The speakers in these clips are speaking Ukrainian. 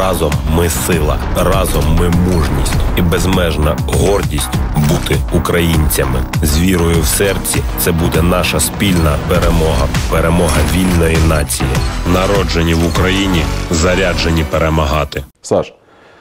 Разом ми сила, разом ми мужність і безмежна гордість бути українцями. З вірою в серці це буде наша спільна перемога. Перемога вільної нації. Народжені в Україні, заряджені перемагати. Саш,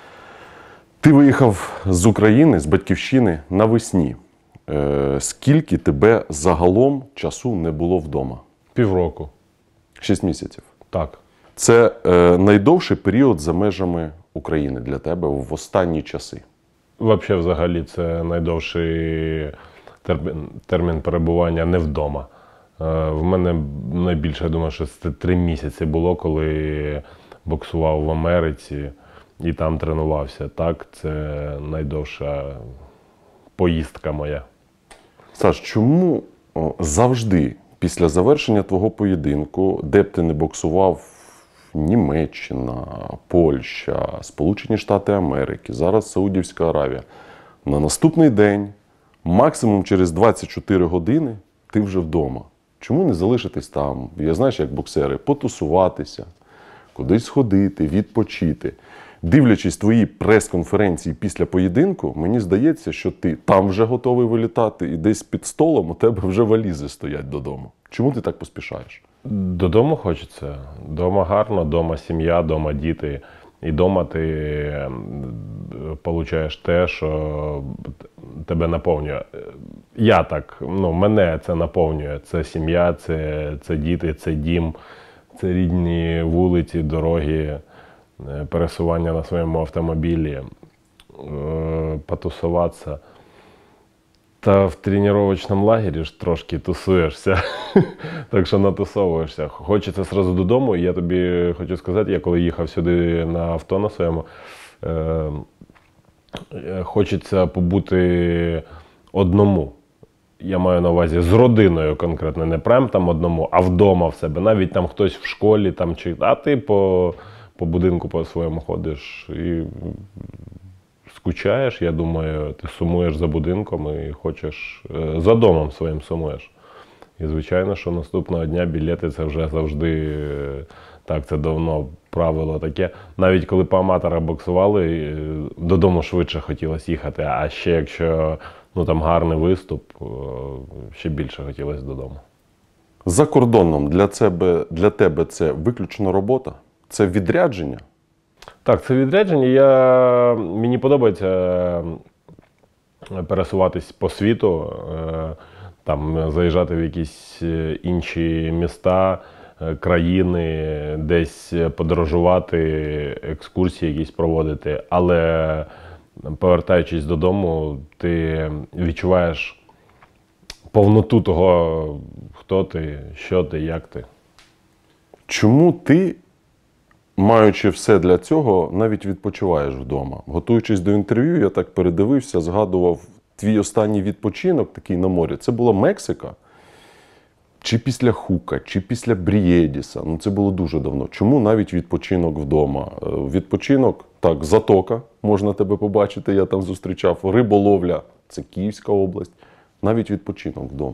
ти виїхав з України, з Батьківщини навесні. Скільки тебе загалом часу не було вдома? Півроку. 6 місяців. Так. Це найдовший період за межами України для тебе в останні часи? Взагалі, це найдовший термін перебування не вдома. В мене найбільше, я думаю, що це 3 місяці було, коли боксував в Америці і там тренувався. Так, це найдовша поїздка моя. Саш, чому завжди після завершення твого поєдинку, де б ти не боксував, Німеччина, Польща, Сполучені Штати Америки, зараз Саудівська Аравія, на наступний день, максимум через 24 години, ти вже вдома? Чому не залишитись там? Я знаєш, як боксери, потусуватися, кудись сходити, відпочити. Дивлячись твої прес-конференції після поєдинку, мені здається, що ти там вже готовий вилітати і десь під столом у тебе вже валізи стоять додому. Чому ти так поспішаєш? Додому хочеться. Дома гарно, дома сім'я, дома діти. І дома ти получаєш те, що тебе наповнює. Я так, мене це наповнює. Це сім'я, це діти, це дім, це рідні вулиці, дороги, пересування на своєму автомобілі, потусуватися. Та в тренувальному лагері ж трошки тусуєшся, так що натусовуєшся. Хочеться одразу додому, і я тобі хочу сказати, я коли їхав сюди на авто на своєму, хочеться побути одному. Я маю на увазі з родиною конкретно, не прям там одному, а вдома в себе. Навіть там хтось в школі, а ти по будинку по своєму ходиш і скучаєш, я думаю, ти сумуєш за будинком і хочеш, за домом своїм сумуєш. І звичайно, що наступного дня білети це вже завжди, так, це давно правило таке. Навіть коли по аматорах боксували, додому швидше хотілося їхати, а ще якщо там гарний виступ, ще більше хотілося додому. За кордоном для тебе це виключно робота? Це відрядження? Так, це відрядження. Мені подобається пересуватись по світу, там, заїжджати в якісь інші міста, країни, десь подорожувати, екскурсії якісь проводити. Але повертаючись додому, ти відчуваєш повноту того, хто ти, що ти, як ти. Чому ти, маючи все для цього, навіть відпочиваєш вдома? Готуючись до інтерв'ю, я так передивився, згадував твій останній відпочинок такий на морі. Це була Мексика? Чи після Хука, чи після Брієдіса? Це було дуже давно. Чому навіть відпочинок вдома? Відпочинок, так, Затока, можна тебе побачити, я там зустрічав. Риболовля, це Київська область. Навіть відпочинок вдома.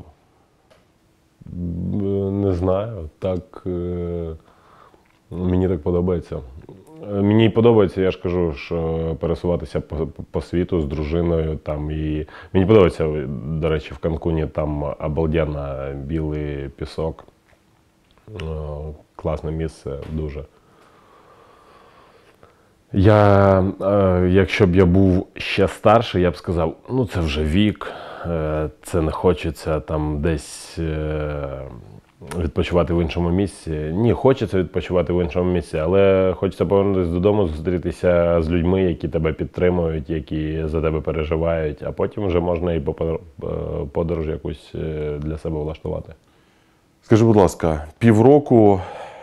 Не знаю, так... Мені так подобається. Мені подобається, я ж кажу, що пересуватися по світу з дружиною. І мені подобається, до речі, в Канкуні там обалденно білий пісок. Класне місце, дуже. Якщо б я був ще старший, я б сказав, це вже вік, це не хочеться там десь відпочивати в іншому місці. Ні, хочеться відпочивати в іншому місці, але хочеться повернутися додому, зустрітися з людьми, які тебе підтримують, які за тебе переживають, а потім вже можна і подорож якусь для себе влаштувати. Скажи, будь ласка, півроку,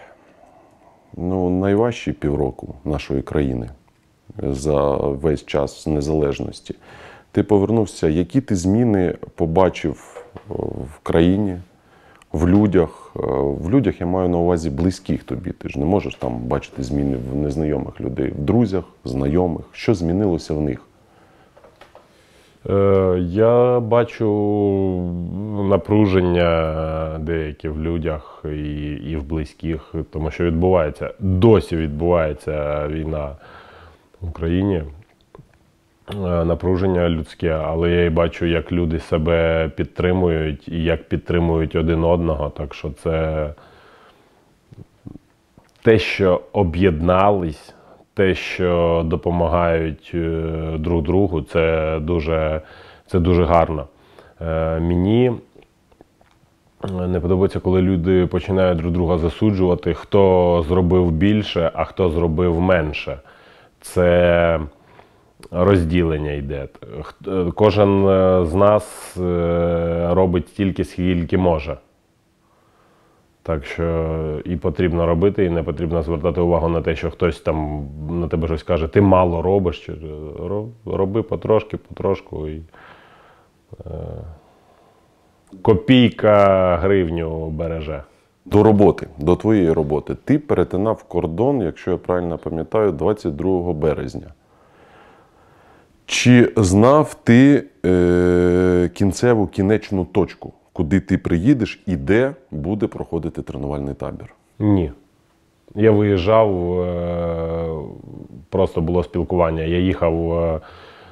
найважчі півроку нашої країни за весь час незалежності. Ти повернувся, які ти зміни побачив в країні, в людях? В людях я маю на увазі близьких тобі. Ти ж не можеш там бачити зміни в незнайомих людей, в друзях, знайомих. Що змінилося в них? Я бачу напруження деякі в людях і в близьких, тому що досі відбувається війна в Україні. Напруження людське, але я і бачу, як люди себе підтримують і як підтримують один одного. Так що це те, що об'єднались, те, що допомагають друг другу, це дуже гарно. Мені не подобається, коли люди починають друг друга засуджувати, хто зробив більше, а хто зробив менше. Це розділення йде. Кожен з нас робить стільки, скільки може. Так що і потрібно робити, і не потрібно звертати увагу на те, що хтось там на тебе щось каже, ти мало робиш. Чи, роби потрошку. І, копійка гривню береже. До роботи, до твоєї роботи. Ти перетинав кордон, якщо я правильно пам'ятаю, 22 березня. Чи знав ти кінечну точку, куди ти приїдеш і де буде проходити тренувальний табір? Ні. Я виїжджав, просто було спілкування. Я їхав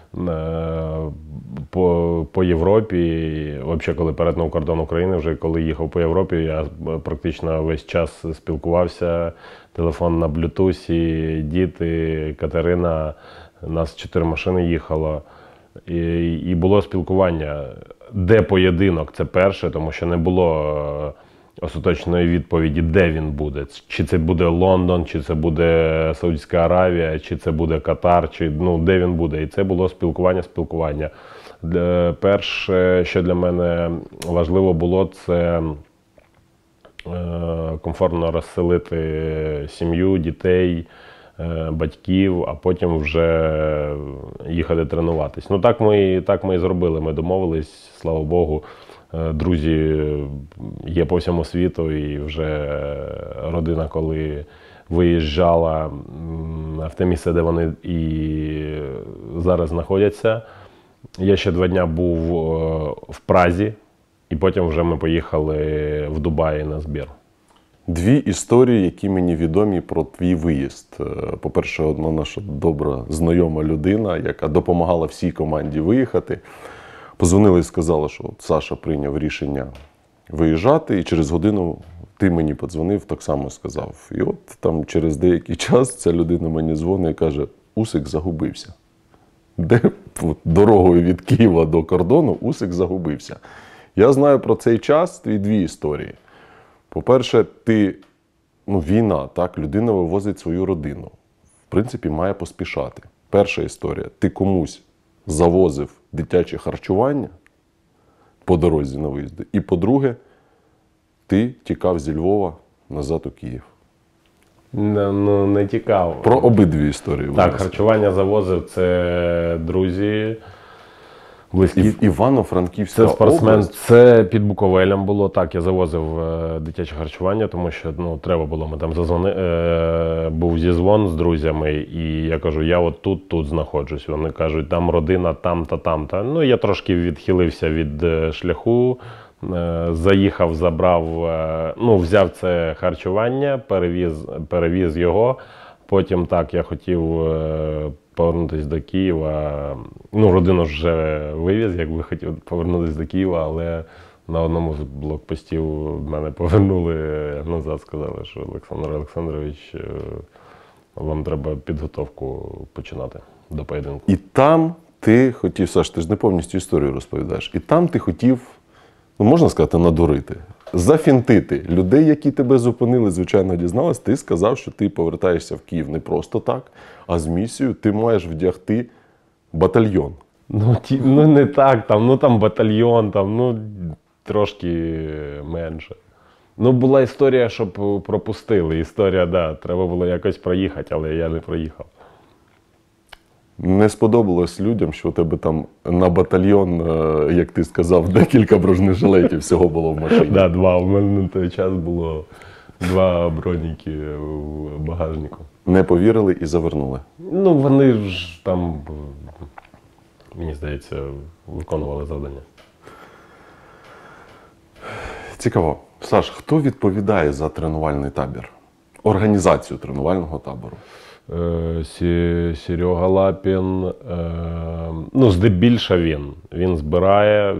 по Європі, взагалі, коли перетнув кордон України, вже коли їхав по Європі, я практично весь час спілкувався, телефон на блютусі, діти, Катерина, нас 4 машини їхало, і було спілкування. Де поєдинок, це перше, тому що не було остаточної відповіді, де він буде. Чи це буде Лондон, чи це буде Саудівська Аравія, чи це буде Катар, чи, де він буде. І це було спілкування. Перше, що для мене важливо було, це комфортно розселити сім'ю, дітей, батьків, а потім вже їхати тренуватись. Так ми і зробили. Ми домовились, слава Богу. Друзі є по всьому світу, і вже родина, коли виїжджала в те місце, де вони і зараз знаходяться. Я ще 2 дні був в Празі, і потім вже ми поїхали в Дубаї на збір. 2 історії, які мені відомі про твій виїзд. По-перше, одна наша добра знайома людина, яка допомагала всій команді виїхати, позвонила і сказала, що Саша прийняв рішення виїжджати, і через годину ти мені подзвонив, так само сказав. І от там через деякий час ця людина мені дзвонить і каже, Усик загубився. Де дорогою від Києва до кордону Усик загубився. Я знаю про цей час твої 2 історії. По-перше, війна, так, людина вивозить свою родину. В принципі, має поспішати. Перша історія. Ти комусь завозив дитяче харчування по дорозі на виїзди. І по-друге, ти тікав зі Львова назад у Київ. Не тікав. Про обидві історії. Так, харчування завозив, це друзі. Близькі. Івано-Франківська Це спортсмен, область. це під Буковелем було. Так, я завозив дитяче харчування, тому що треба було, ми там був зізвон з друзями, і я кажу, я от тут знаходжусь. Вони кажуть, там родина, там-та, там-та. Я трошки відхилився від шляху, заїхав, забрав, взяв це харчування, перевіз його. Потім так, я хотів повернутися до Києва. Родину вже вивіз, якби хотів повернутися до Києва, але на одному з блокпостів мене повернули назад, сказали, що Олександр Олександрович, вам треба підготовку починати до поєдинку. І там ти хотів, Саш, ти ж не повністю історію розповідаєш, і там ти хотів, можна сказати, надурити, зафінтити людей, які тебе зупинили, звичайно, дізналась, ти сказав, що ти повертаєшся в Київ не просто так, а з місією ти маєш вдягти батальйон. Не так, там батальйон, трошки менше. Була історія, щоб пропустили. Історія, да, треба було якось проїхати, але я не проїхав. Не сподобалось людям, що у тебе там на батальйон, як ти сказав, декілька бронежилетів всього було в машині. Так, 2. У мене на той час було 2 броніки в багажнику. Не повірили і завернули. Вони ж там, мені здається, виконували завдання. Цікаво. Саш, хто відповідає за тренувальний табір? Організацію тренувального табору? Серега Лапін, ну, здебільша він збирає,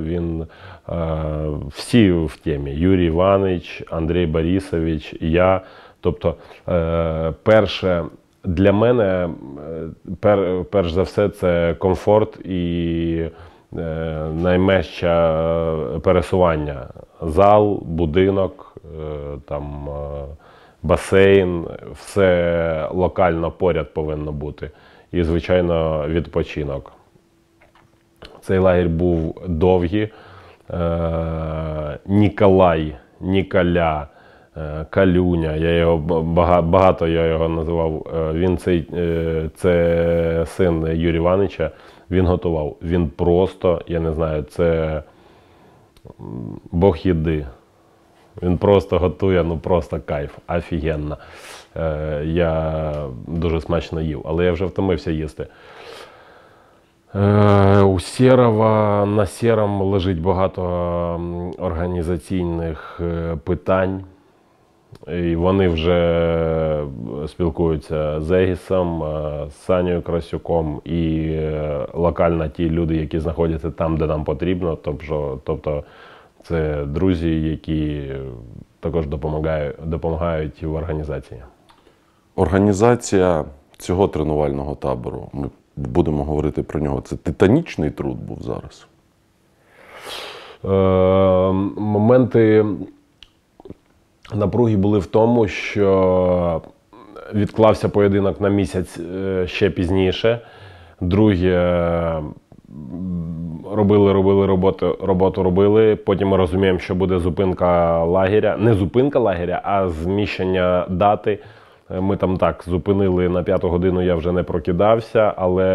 всі в темі. Юрій Іванович, Андрій Борисович, я. Тобто, перше, для мене, перш за все, це комфорт і найменше пересування. Зал, будинок, там, басейн, все локально поряд повинно бути. І, звичайно, відпочинок. Цей лагерь був довгий. Ніколя, Калюня, багато я його називав. Це син Юрія Івановича, він готував. Він просто, я не знаю, це Бог їди. Він просто готує, ну просто кайф, офігенно. Я дуже смачно їв, але я вже втомився їсти. У Серова, на Сером лежить багато організаційних питань. І вони вже спілкуються з Егісом, з Санєю Красюком і локально ті люди, які знаходяться там, де нам потрібно. Тобто це друзі, які також допомагають в організації. Організація цього тренувального табору, ми будемо говорити про нього, це титанічний труд був зараз? Моменти напруги були в тому, що відклався поєдинок на місяць ще пізніше. Друге, роботу робили. Потім ми розуміємо, що буде зупинка лагеря. Не зупинка лагеря, а зміщення дати. Ми там так зупинили на 5-ту годину, я вже не прокидався, але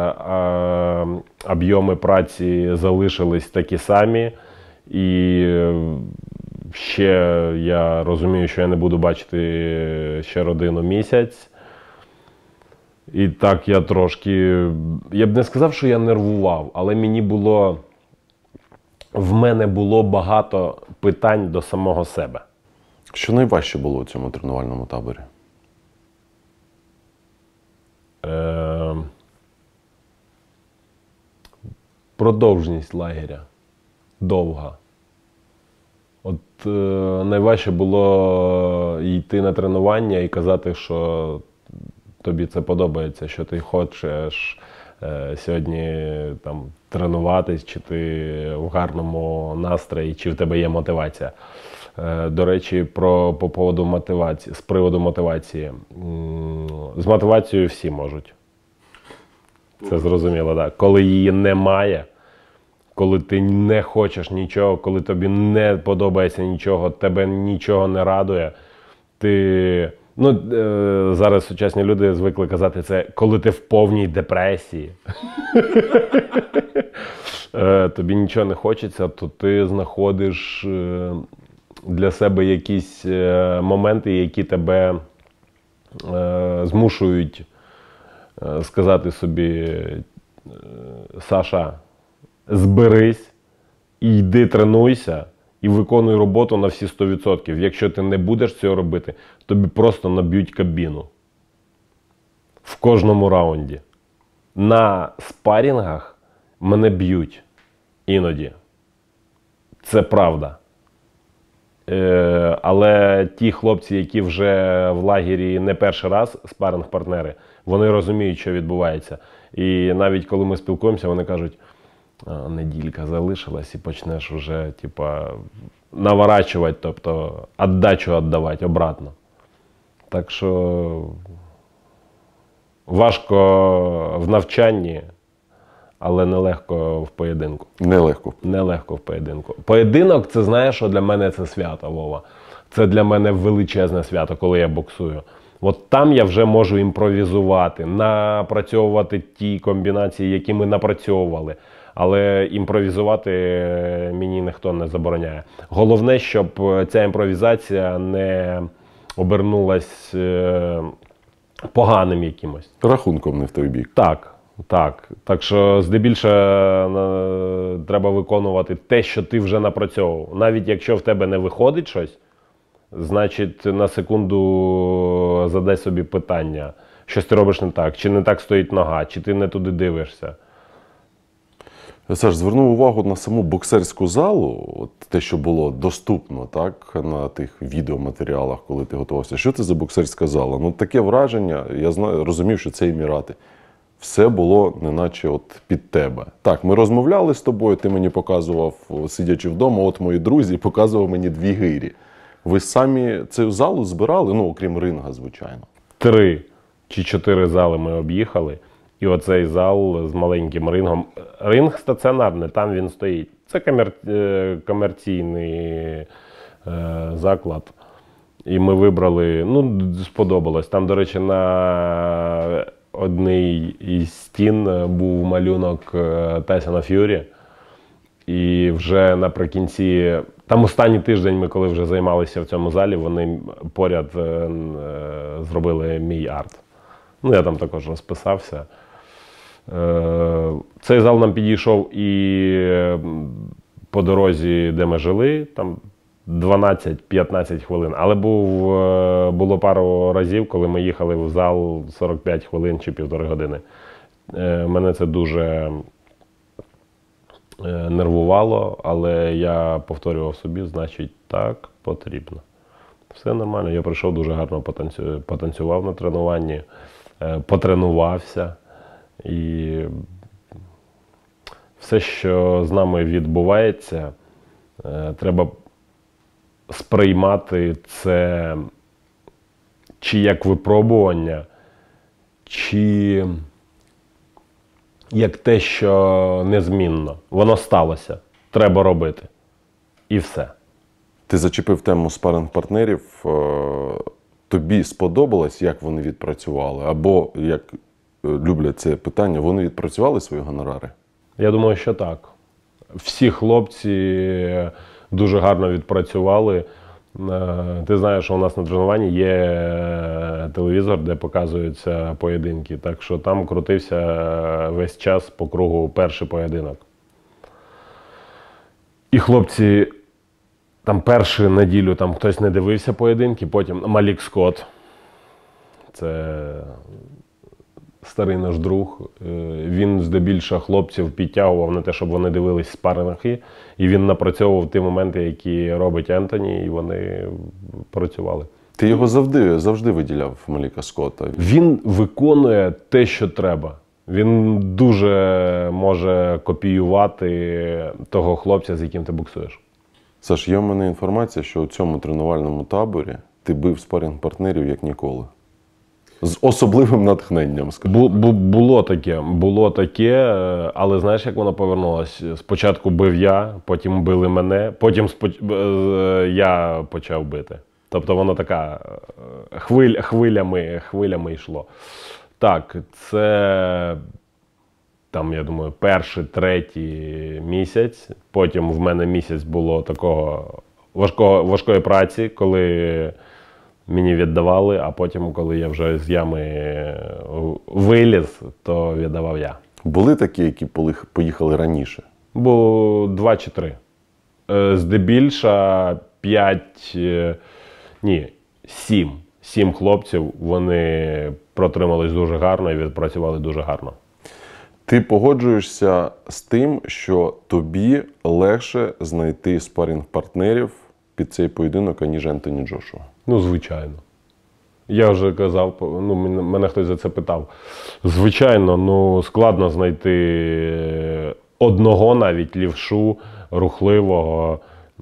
об'єми праці залишились такі самі. І ще я розумію, що я не буду бачити ще родину місяць. І так я трошки, я б не сказав, що я нервував, але в мене було багато питань до самого себе. Що найважче було у цьому тренувальному таборі? Продовжність лагеря. Довга. От найважче було йти на тренування і казати, що тобі це подобається, що ти хочеш сьогодні там тренуватись, чи ти в гарному настрої, чи в тебе є мотивація. До речі, з приводу мотивації. З мотивацією всі можуть. Це зрозуміло, так. Коли її немає, коли ти не хочеш нічого, коли тобі не подобається нічого, тебе нічого не радує, зараз сучасні люди звикли казати це, коли ти в повній депресії. Тобі нічого не хочеться, то ти знаходиш для себе якісь моменти, які тебе змушують сказати собі: Саша, зберись, і йди тренуйся, і виконуй роботу на всі 100%. Якщо ти не будеш цього робити, тобі просто наб'ють кабіну. В кожному раунді. На спарінгах мене б'ють іноді. Це правда. Але ті хлопці, які вже в лагері не перший раз, спаринг-партнери, вони розуміють, що відбувається. І навіть коли ми спілкуємося, вони кажуть: неділька залишилась і почнеш вже наворачувати, тобто віддачу віддавати обратно. Так що важко в навчанні, але нелегко в поєдинку. Нелегко в поєдинку. Поєдинок, це, знаєш, що для мене це свято, Вова. Це для мене величезне свято, коли я боксую. От там я вже можу імпровізувати, напрацьовувати ті комбінації, які ми напрацьовували. Але імпровізувати мені ніхто не забороняє. Головне, щоб ця імпровізація не обернулась поганим якимось. Рахунком не в той бік. Так. Так що здебільше треба виконувати те, що ти вже напрацьовував. Навіть якщо в тебе не виходить щось, значить на секунду задай собі питання, щось ти робиш не так, чи не так стоїть нога, чи ти не туди дивишся. Саш, звернув увагу на саму боксерську залу, от те, що було доступно, так, на тих відеоматеріалах, коли ти готувався. Що це за боксерська зала? Ну, таке враження, я розумів, що це Емірати. Все було неначе от під тебе. Так, ми розмовляли з тобою, ти мені показував, сидячи вдома, от мої друзі, показував мені 2 гирі. Ви самі цю залу збирали, ну, окрім ринга, звичайно. 3 чи 4 зали ми об'їхали. І оцей зал з маленьким рингом. Ринг стаціонарний, там він стоїть. Це комерційний заклад. І ми вибрали, ну, сподобалось. Там, до речі, на одній із стін був малюнок Тайсона Ф'юрі. І вже наприкінці, там останній тиждень ми, коли вже займалися в цьому залі, вони поряд зробили мій арт. Ну, я там також розписався. Цей зал нам підійшов і по дорозі, де ми жили, там 12-15 хвилин. Але було пару разів, коли ми їхали в зал 45 хвилин чи 1,5 години. Мене це дуже нервувало, але я повторював собі, значить, так потрібно. Все нормально, я прийшов, дуже гарно потанцював на тренуванні, потренувався. І все, що з нами відбувається, треба сприймати це чи як випробування, чи як те, що незмінно. Воно сталося, треба робити. І все. Ти зачепив тему спаринг-партнерів. Тобі сподобалось, як вони відпрацювали? Або, як люблять це питання, вони відпрацювали свої гонорари? Я думаю, що так. Всі хлопці дуже гарно відпрацювали. Ти знаєш, що у нас на тренуванні є телевізор, де показуються поєдинки. Так що там крутився весь час по кругу перший поєдинок. І хлопці, там першу неділю там хтось не дивився поєдинки, потім Малік Скотт. Це старий наш друг. Він здебільшого хлопців підтягував на те, щоб вони дивились спаринги. І він напрацьовував ті моменти, які робить Ентоні, і вони працювали. Ти його завжди виділяв, Маліка Скотта. Він виконує те, що треба. Він дуже може копіювати того хлопця, з яким ти боксуєш. Саш, є в мене інформація, що у цьому тренувальному таборі ти бив спаринг-партнерів як ніколи. З особливим натхненням, скажу. Було таке, але знаєш, як воно повернулося? Спочатку бив я, потім били мене, потім я почав бити. Тобто воно така хвилями йшло. Так, це, там, я думаю, перший, третій місяць. Потім в мене місяць було такого важкої праці, коли мені віддавали, а потім, коли я вже з ями виліз, то віддавав я. Були такі, які поїхали раніше? Було 2 чи 3. Здебільша 7 хлопців, вони протримались дуже гарно і відпрацювали дуже гарно. Ти погоджуєшся з тим, що тобі легше знайти спаринг-партнерів під цей поєдинок, аніж Ентоні Джошуа? Ну, звичайно. Я вже казав, ну, мене хтось за це питав. Звичайно, ну, складно знайти одного навіть лівшу, рухливого,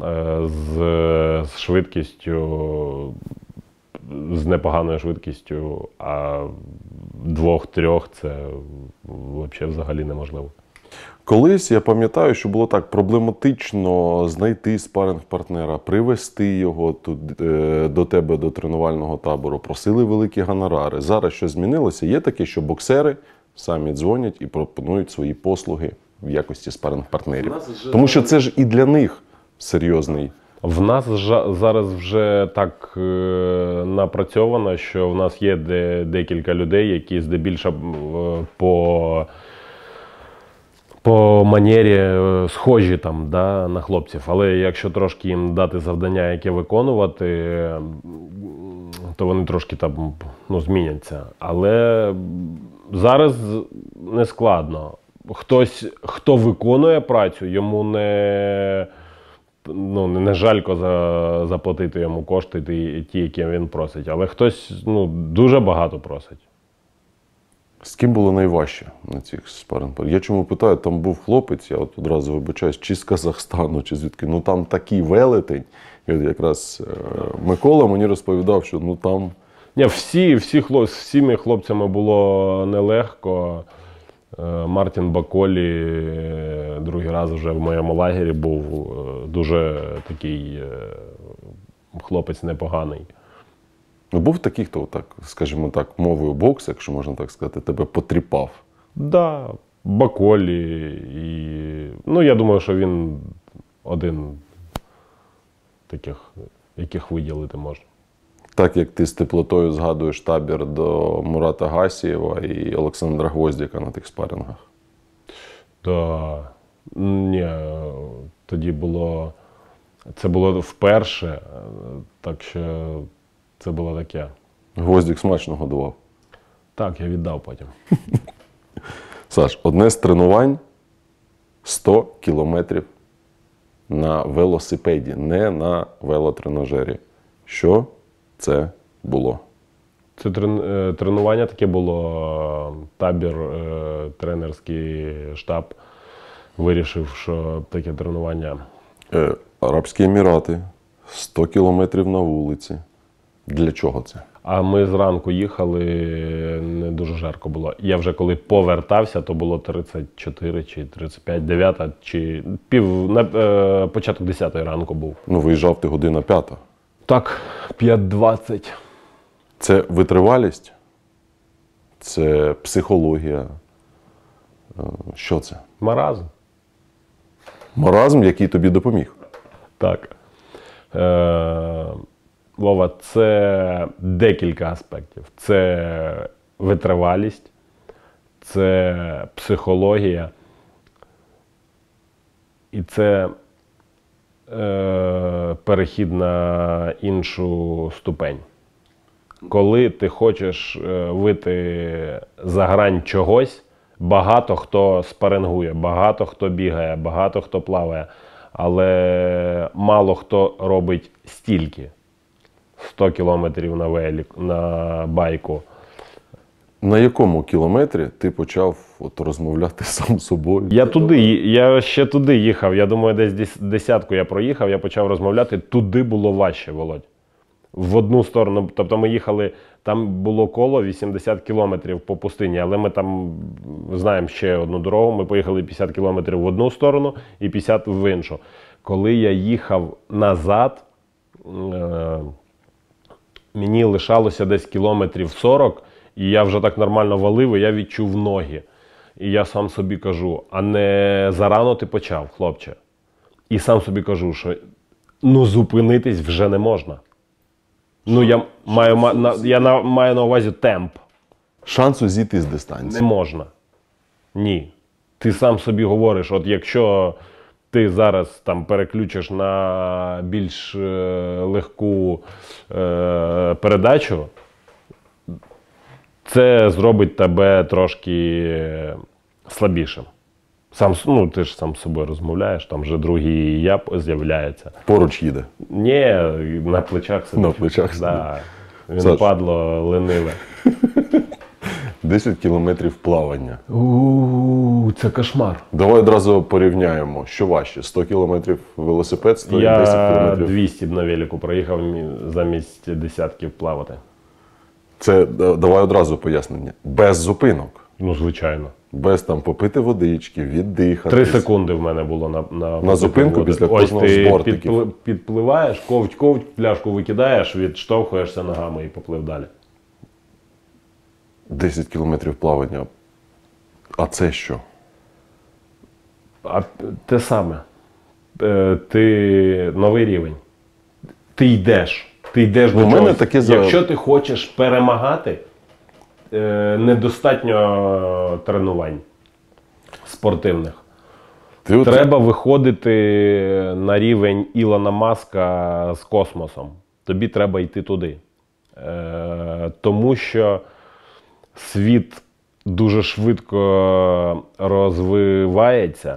з швидкістю, з непоганою швидкістю, а 2-3 це взагалі неможливо. Колись я пам'ятаю, що було так проблематично знайти спаринг-партнера, привезти його до тебе, до тренувального табору. Просили великі гонорари. Зараз що змінилося? Є таке, що боксери самі дзвонять і пропонують свої послуги в якості спаринг-партнерів. Тому що це ж і для них серйозний. В нас зараз вже так напрацьовано, що в нас є декілька людей, які здебільшого по манері схожі там, да, на хлопців. Але якщо трошки їм дати завдання, яке виконувати, то вони трошки там, зміняться. Але зараз не складно. Хтось, хто виконує працю, йому не жалько заплатити йому кошти ті, які він просить. Але хтось дуже багато просить. З ким було найважче на цих спаринг-партіях? Я чому питаю, там був хлопець, я от одразу вибачаюсь, чи з Казахстану, чи звідки. Ну там такий велетень. І от якраз Микола мені розповідав, що там... Ні, всіми хлопцями було нелегко. Мартін Баколі другий раз вже в моєму лагері був, дуже такий хлопець непоганий. Був такий, хто, так, скажімо так, мовою боксу, якщо можна так сказати, тебе потріпав? Да, Баколі. Я думаю, що він один таких, яких виділити можна. Так як ти з теплотою згадуєш табір до Мурата Гасієва і Олександра Гвоздіка на тих спарингах? Да. Ні, тоді це було вперше, так що це було таке. Гвоздік смачно годував? Так, я віддав потім. Саш, одне з тренувань 100 кілометрів на велосипеді, не на велотренажері. Що це було? Це тренування таке було, табір, тренерський штаб вирішив, що таке тренування. Арабські Емірати, 100 кілометрів на вулиці. Для чого це? А ми зранку їхали, не дуже жарко було. Я вже коли повертався, то було 34 чи 35, 9 чи початок 10 ранку був. Виїжджав ти година 5. Так, 5:20. Це витривалість? Це психологія? Що це? Маразм. Маразм, який тобі допоміг? Так. Вова, це декілька аспектів. Це витривалість, це психологія і це перехід на іншу ступень. Коли ти хочеш вийти за грань чогось, багато хто спарингує, багато хто бігає, багато хто плаває, але мало хто робить стільки. 100 кілометрів на байку. На якому кілометрі ти почав розмовляти сам з собою? Я ще туди їхав. Я думаю, десь 10 я проїхав, я почав розмовляти. Туди було важче, Володь. В одну сторону. Тобто ми їхали, там було коло 80 кілометрів по пустині, але ми там знаємо ще одну дорогу. Ми поїхали 50 кілометрів в одну сторону і 50 в іншу. Коли я їхав назад, мені лишалося десь кілометрів 40, і я вже так нормально валив, і я відчув ноги. І я сам собі кажу, а не зарано ти почав, хлопче. І сам собі кажу, що зупинитись вже не можна. Я маю на увазі темп. Шансу зійти з дистанції? Не можна. Ні. Ти сам собі говориш, от якщо ти зараз там переключиш на більш легку передачу, це зробить тебе трошки слабішим. Ти ж сам з собою розмовляєш, там вже другий я з'являється. Поруч їде? Ні, на плечах сидить. На плечах сидить. Да. Він падло лениве. 10 кілометрів плавання. Це кошмар. Давай одразу порівняємо, що важче. 100 кілометрів велосипед, 110 кілометрів. Я 200 на велику проїхав замість десятків плавати. Це, давай одразу пояснення, без зупинок. Звичайно. Без попити водички, віддихати. 3 секунди в мене було на зупинку після кожного з бортиків. Ти підпливаєш, ковть, пляшку викидаєш, відштовхуєшся ногами і поплив далі. 10 кілометрів плавання. А це що? А те саме. Ти новий рівень. Ти йдеш до чогось. Якщо ти хочеш перемагати, недостатньо тренувань спортивних. Треба виходити на рівень Ілона Маска з космосом. Тобі треба йти туди. Тому що світ дуже швидко розвивається,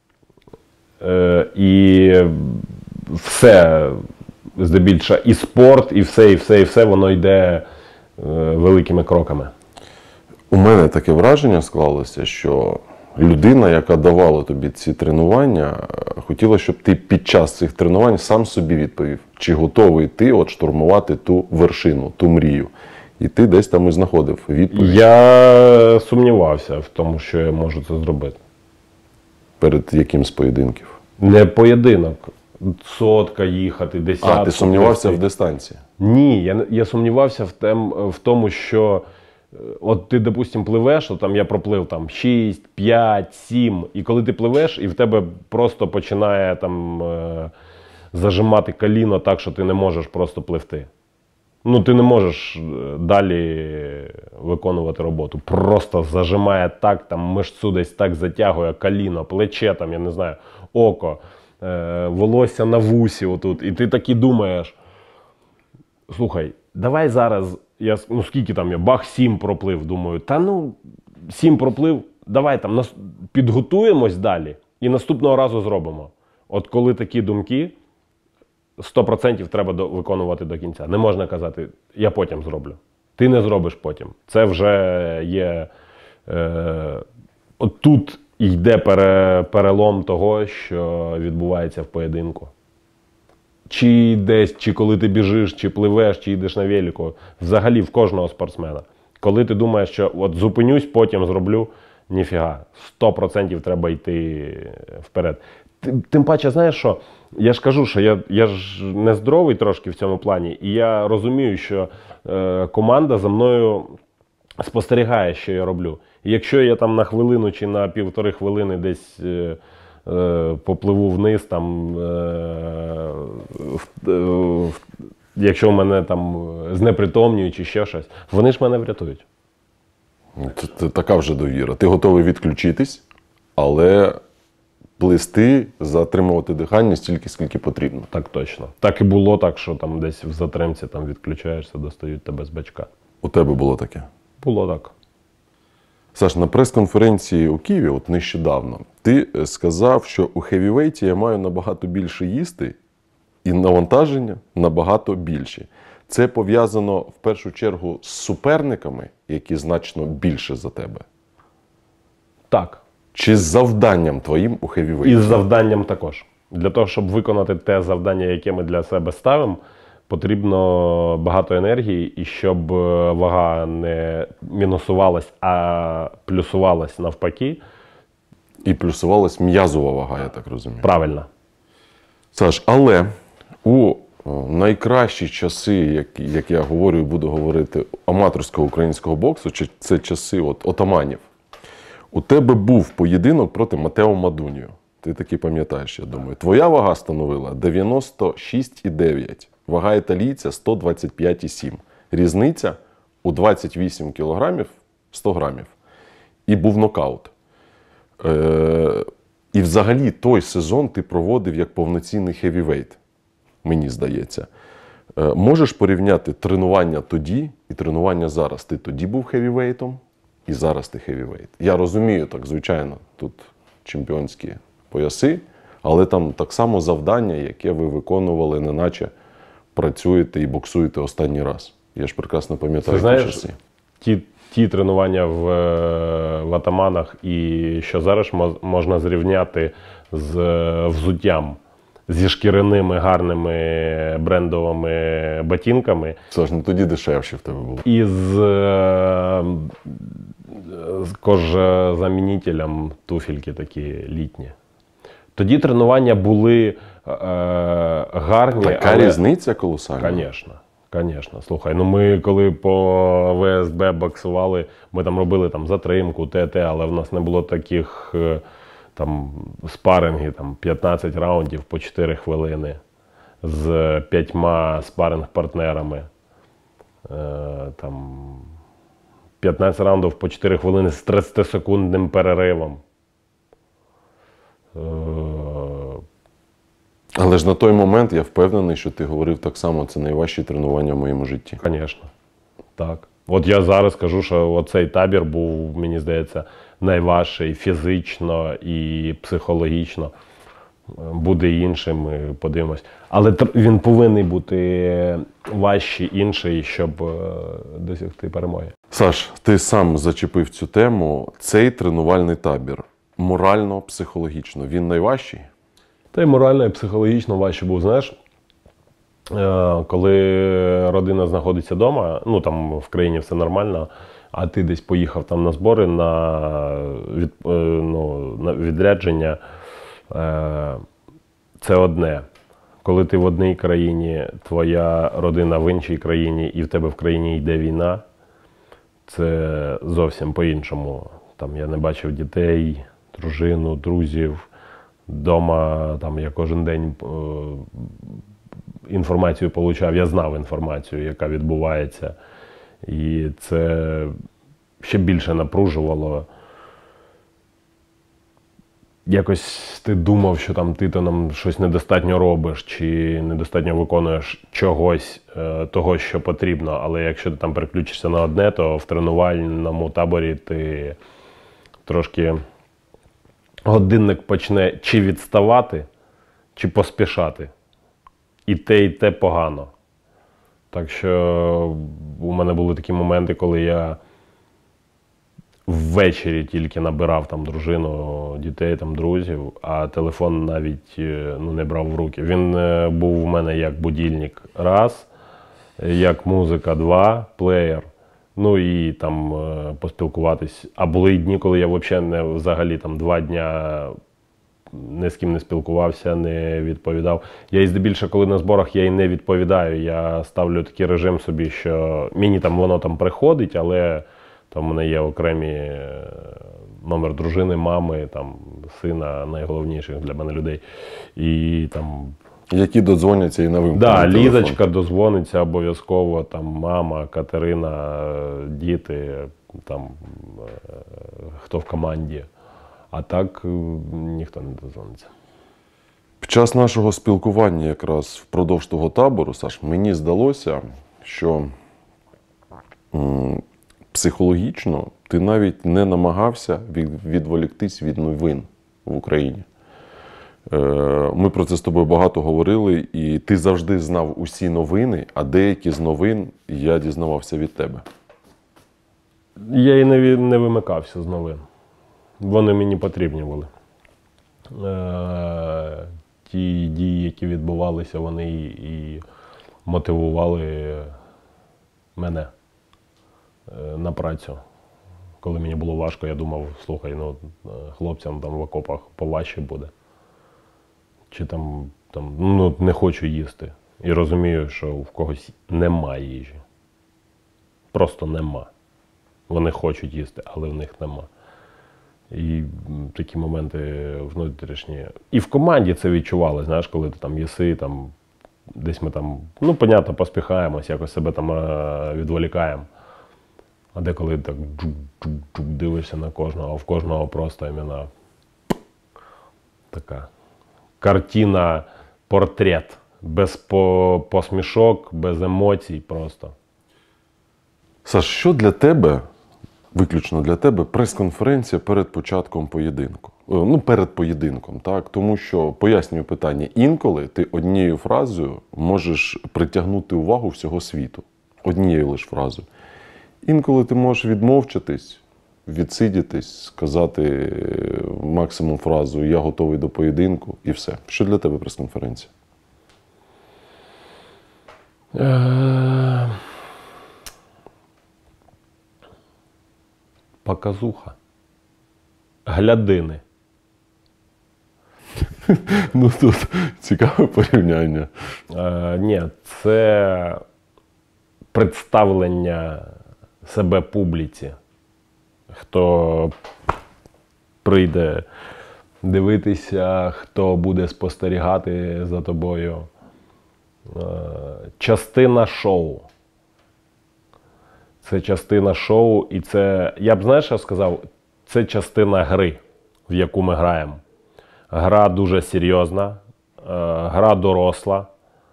і все, здебільшого, і спорт, і все, воно йде великими кроками. У мене таке враження склалося, що людина, яка давала тобі ці тренування, хотіла, щоб ти під час цих тренувань сам собі відповів, чи готовий ти от штурмувати ту вершину, ту мрію. І ти десь там і знаходив відповідь. Я сумнівався в тому, що я можу це зробити. Перед яким з поєдинків? Не поєдинок. Сотка їхати, десятка. А, ти сумнівався в дистанції? Ні, я сумнівався в тому, що от ти, допустим, пливеш, то там я проплив там 6, 5, 7, і коли ти пливеш, і в тебе просто починає там зажимати коліно так, що ти не можеш просто пливти. Ну, ти не можеш далі виконувати роботу. Просто зажимає так, там мишцю десь так затягує, коліно, плече, там, я не знаю, око, волосся на вусі отут. І ти таки думаєш, слухай, давай зараз, скільки там я, бах, 7 проплив, думаю, 7 проплив, давай там підготуємось далі і наступного разу зробимо. От коли такі думки, 100% треба виконувати до кінця. Не можна казати, я потім зроблю. Ти не зробиш потім. Це вже є... От тут йде перелом того, що відбувається в поєдинку. Чи десь, чи коли ти біжиш, чи пливеш, чи йдеш на велику. Взагалі в кожного спортсмена. Коли ти думаєш, що от зупинюсь, потім зроблю, ніфіга. 100% треба йти вперед. Тим паче, знаєш що, я ж кажу, що я ж нездоровий трошки в цьому плані, і я розумію, що команда за мною спостерігає, що я роблю. І якщо я там на хвилину чи на 1,5 хвилини десь попливу вниз, там, якщо мене там знепритомнюють чи ще щось, вони ж мене врятують. Це така вже довіра. Ти готовий відключитись, але плисти, затримувати дихання стільки, скільки потрібно. Так точно. Так і було так, що там десь в затримці там відключаєшся, достають тебе з бачка. У тебе було таке? Було так. Саш, на прес-конференції у Києві, от нещодавно, ти сказав, що у хевівейті я маю набагато більше їсти і навантаження набагато більші. Це пов'язано в першу чергу з суперниками, які значно більше за тебе? Так. Чи з завданням твоїм у хевівейті? І з завданням також. Для того, щоб виконати те завдання, яке ми для себе ставимо, потрібно багато енергії, і щоб вага не мінусувалась, а плюсувалась навпаки. І плюсувалась м'язова вага, я так розумію. Правильно. Саш, але у найкращі часи, як я говорю і буду говорити, аматорського українського боксу, це часи отаманів. У тебе був поєдинок проти Матео Мадуньо. Ти таки пам'ятаєш, я думаю. Твоя вага становила 96,9. Вага італійця 125,7. Різниця у 28 кілограмів 100 грамів. І був нокаут. І взагалі той сезон ти проводив як повноцінний хевівейт, мені здається. Можеш порівняти тренування тоді і тренування зараз? Ти тоді був хевівейтом і зараз ти хевівейт. Я розумію, так, звичайно, тут чемпіонські пояси, але там так само завдання, яке ви виконували, неначе працюєте і боксуєте останній раз. Я ж прекрасно пам'ятаю ті часи. Ті тренування в атаманах і що зараз можна зрівняти з взуттям, зі шкіряними гарними брендовими ботинками. Саш, ну тоді дешевше в тебе було. І з кожзамінителем туфельки такі літні. Тоді тренування були гарні. Така різниця колосальна? Звісно. Слухай, ми коли по ВСБ боксували, ми там робили там затримку, ТТ, але в нас не було таких там спарингів, там 15 раундів по 4 хвилини з 5 спаринг-партнерами. Там 15 раундів по 4 хвилини з 30-секундним переривом. Але ж на той момент я впевнений, що ти говорив так само, це найважчі тренування в моєму житті. Звісно, так. От я зараз кажу, що оцей табір був, мені здається, найважчий фізично і психологічно. Буде іншим, ми подивимось. Але він повинен бути важчий, інший, щоб досягти перемоги. Саш, ти сам зачепив цю тему. Цей тренувальний табір морально, психологічно, він найважчий? Та й морально, і психологічно важче був, знаєш, коли родина знаходиться вдома, ну там в країні все нормально, а ти десь поїхав там на збори, на відрядження, це одне. Коли ти в одній країні, твоя родина в іншій країні і в тебе в країні йде війна, це зовсім по-іншому. Там я не бачив дітей, дружину, друзів. Дома там я кожен день інформацію получав, я знав інформацію, яка відбувається. І це ще більше напружувало. Якось ти думав, що там ти нам щось недостатньо робиш, чи недостатньо виконуєш чогось того, що потрібно. Але якщо ти там переключишся на одне, то в тренувальному таборі ти трошки годинник почне чи відставати, чи поспішати. І те погано. Так що у мене були такі моменти, коли я ввечері тільки набирав там дружину, дітей, там, друзів, а телефон навіть не брав в руки. Він був у мене як будильник раз, як музика два, плеєр. Ну і там поспілкуватись. А були дні, коли я взагалі там 2 дня ні з ким не спілкувався, не відповідав. Я і здебільшого, коли на зборах, я і не відповідаю. Я ставлю такий режим собі, що мені там воно там приходить, але там в мене є окремі номер дружини, мами, там, сина, найголовніших для мене людей. І там... Які додзвоняться і на вимкнений телефон. телефон. Лізочка дозвониться обов'язково, там мама, Катерина, діти, там хто в команді. А так ніхто не дозвониться. Під час нашого спілкування якраз впродовж того табору, Саш, мені здалося, що психологічно ти навіть не намагався відволіктись від новин в Україні. Ми про це з тобою багато говорили, і ти завжди знав усі новини, а деякі з новин я дізнавався від тебе. Я і не вимикався з новин. Вони мені потрібні були. Ті дії, які відбувалися, вони і мотивували мене на працю. Коли мені було важко, я думав, слухай, хлопцям там в окопах поважче буде. Чи там не хочу їсти. І розумію, що в когось немає їжі. Просто нема. Вони хочуть їсти, але в них нема. І такі моменти внутрішні. І в команді це відчувалося, знаєш, коли ти там їси, там, десь ми там, понятно, поспіхаємось, якось себе там відволікаємо. А деколи так дивишся на кожного, а в кожного просто іменно така картина, портрет. Без посмішок, без емоцій просто. Саш, що для тебе, виключно для тебе, прес-конференція перед початком поєдинку? Перед поєдинком, так? Тому що, пояснюю питання, інколи ти однією фразою можеш притягнути увагу всього світу. Однією лише фразою. Інколи ти можеш відмовчатись, відсидітись, сказати максимум фразу «я готовий до поєдинку» і все. Що для тебе прес-конференція? Глядини. Тут цікаве порівняння. Ні, це представлення себе публіці. Хто прийде дивитися, хто буде спостерігати за тобою. Частина шоу. Це частина шоу, і це, я б, знаєш, що сказав, це частина гри, в яку ми граємо. Гра дуже серйозна, гра доросла.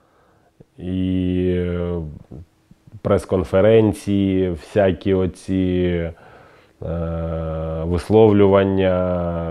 І прес-конференції, всякі оці висловлювання.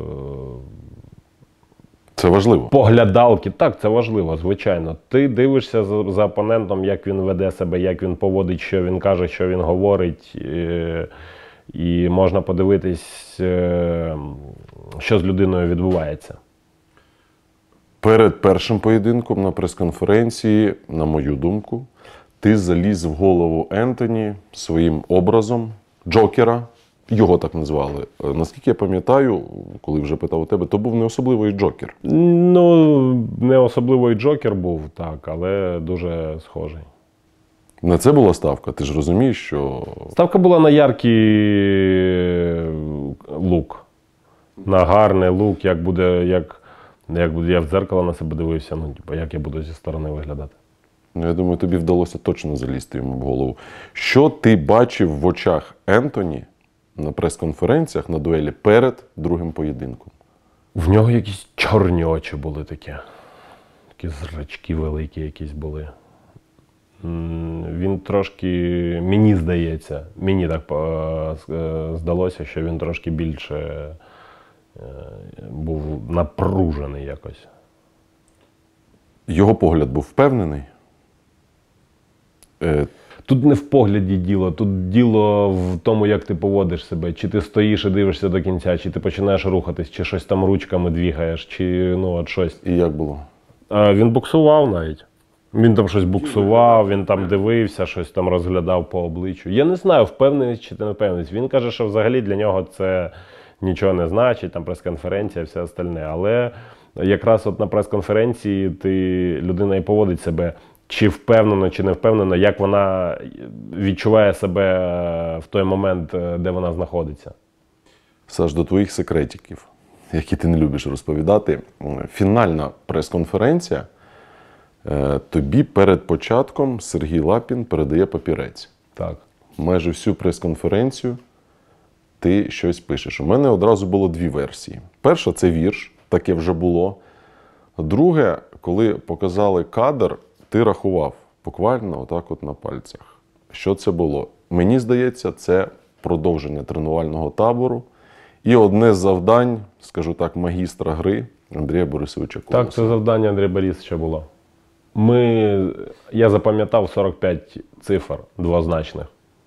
Це важливо. Поглядалки. Так, це важливо, звичайно. Ти дивишся за опонентом, як він веде себе, як він поводить, що він каже, що він говорить. І можна подивитись, що з людиною відбувається. Перед першим поєдинком на прес-конференції, на мою думку, ти заліз в голову Ентоні своїм образом Джокера. Його так назвали. Наскільки я пам'ятаю, коли вже питав у тебе, то був не особливий Джокер. Ну, не особливий Джокер був, так, але дуже схожий. На це була ставка. Ти ж розумієш, що Ставка була на яркий лук. На гарний лук, як буде, я в дзеркало на себе дивився, ну, типу, як я буду зі сторони виглядати. ну, я думаю, тобі вдалося точно залізти йому в голову. Що ти бачив в очах Ентоні на прес-конференціях, на дуелі перед другим поєдинком? В нього якісь чорні очі були такі. Такі зрачки великі якісь були. Він трошки, мені здається, мені так здалося, що він трошки більше був напружений якось. Його погляд був впевнений. Тут не в погляді діло, тут діло в тому, як ти поводиш себе. Чи ти стоїш і дивишся до кінця, чи ти починаєш рухатись, чи щось там ручками двігаєш, чи ну от щось. І як було? Він буксував навіть. Він там щось буксував, він там дивився, щось там розглядав по обличчю. Я не знаю, впевнений чи ти не впевнений. Він каже, що взагалі для нього це нічого не значить, там прес-конференція, все остальне. Але якраз от на прес-конференції людина і поводить себе, чи впевнено, чи не впевнено, як вона відчуває себе в той момент, де вона знаходиться. Саш, до твоїх секретиків, які ти не любиш розповідати. Фінальна прес-конференція. Тобі перед початком Сергій Лапін передає папірець. Так. Майже всю прес-конференцію ти щось пишеш. У мене одразу було дві версії. Перша – це вірш, таке вже було. Друге, коли показали кадр, ти рахував буквально отак от на пальцях. Що це було? Мені здається, це продовження тренувального табору і одне з завдань, скажу так, магістра гри Андрія Борисовича Колоса. Так, це завдання Андрія Борисовича було. Я запам'ятав 45 цифр двозначних.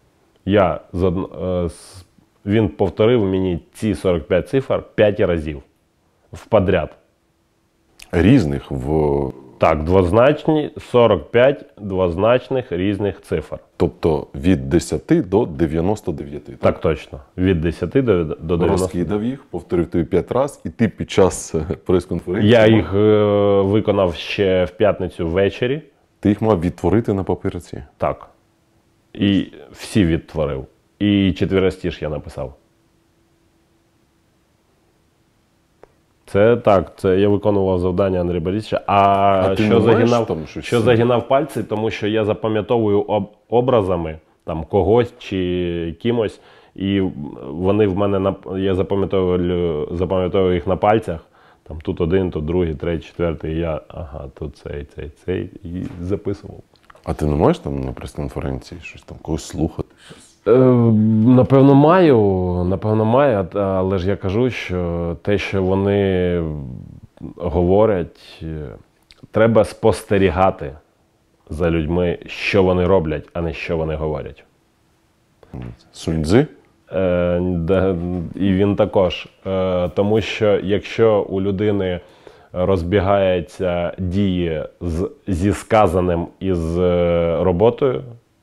Він повторив мені ці 45 цифр 5 разів вподряд. Різних Так, двозначні, 45 двозначних різних цифр. Тобто від 10 до 99. Так точно. Від 10 до 90. Розкидав їх, повторив тобі 5 разів, і ти під час прес-конференції... Я їх виконав ще в п'ятницю ввечері. Ти їх мав відтворити на папірці? Так. І всі відтворив. І четверостіж я написав. Це так, це я виконував завдання Андрія Борисовича. А ти що, не маєш там щось? що загинав пальці, тому що я запам'ятовую образами там, когось чи кимось, і вони в мене, я запам'ятовую їх на пальцях. Там тут один, тут другий, третій, четвертий, і я, тут цей, і записував. А ти не можеш там на прес-конференції щось там, когось слухати? Напевно, маю, але ж я кажу, що те, що вони говорять, треба спостерігати за людьми, що вони роблять, а не що вони говорять. Сунь-Дзы? І він також. Тому що якщо у людини розбігаються дії зі сказаним і з роботою,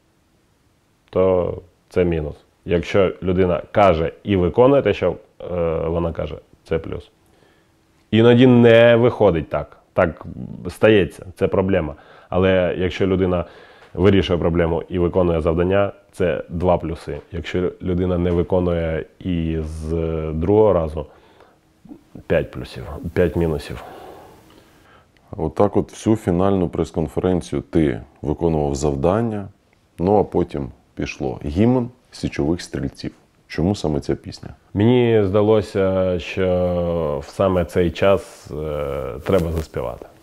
то це мінус. Якщо людина каже і виконує те, що вона каже, це плюс. Іноді не виходить так. Так стається, це проблема. Але якщо людина вирішує проблему і виконує завдання, це 2 плюси. Якщо людина не виконує і з другого разу, 5 плюсів, 5 мінусів. Отак от всю фінальну прес-конференцію ти виконував завдання, ну а потім пішло гімн січових стрільців. Чому саме ця пісня? Мені здалося, що в саме цей час треба заспівати.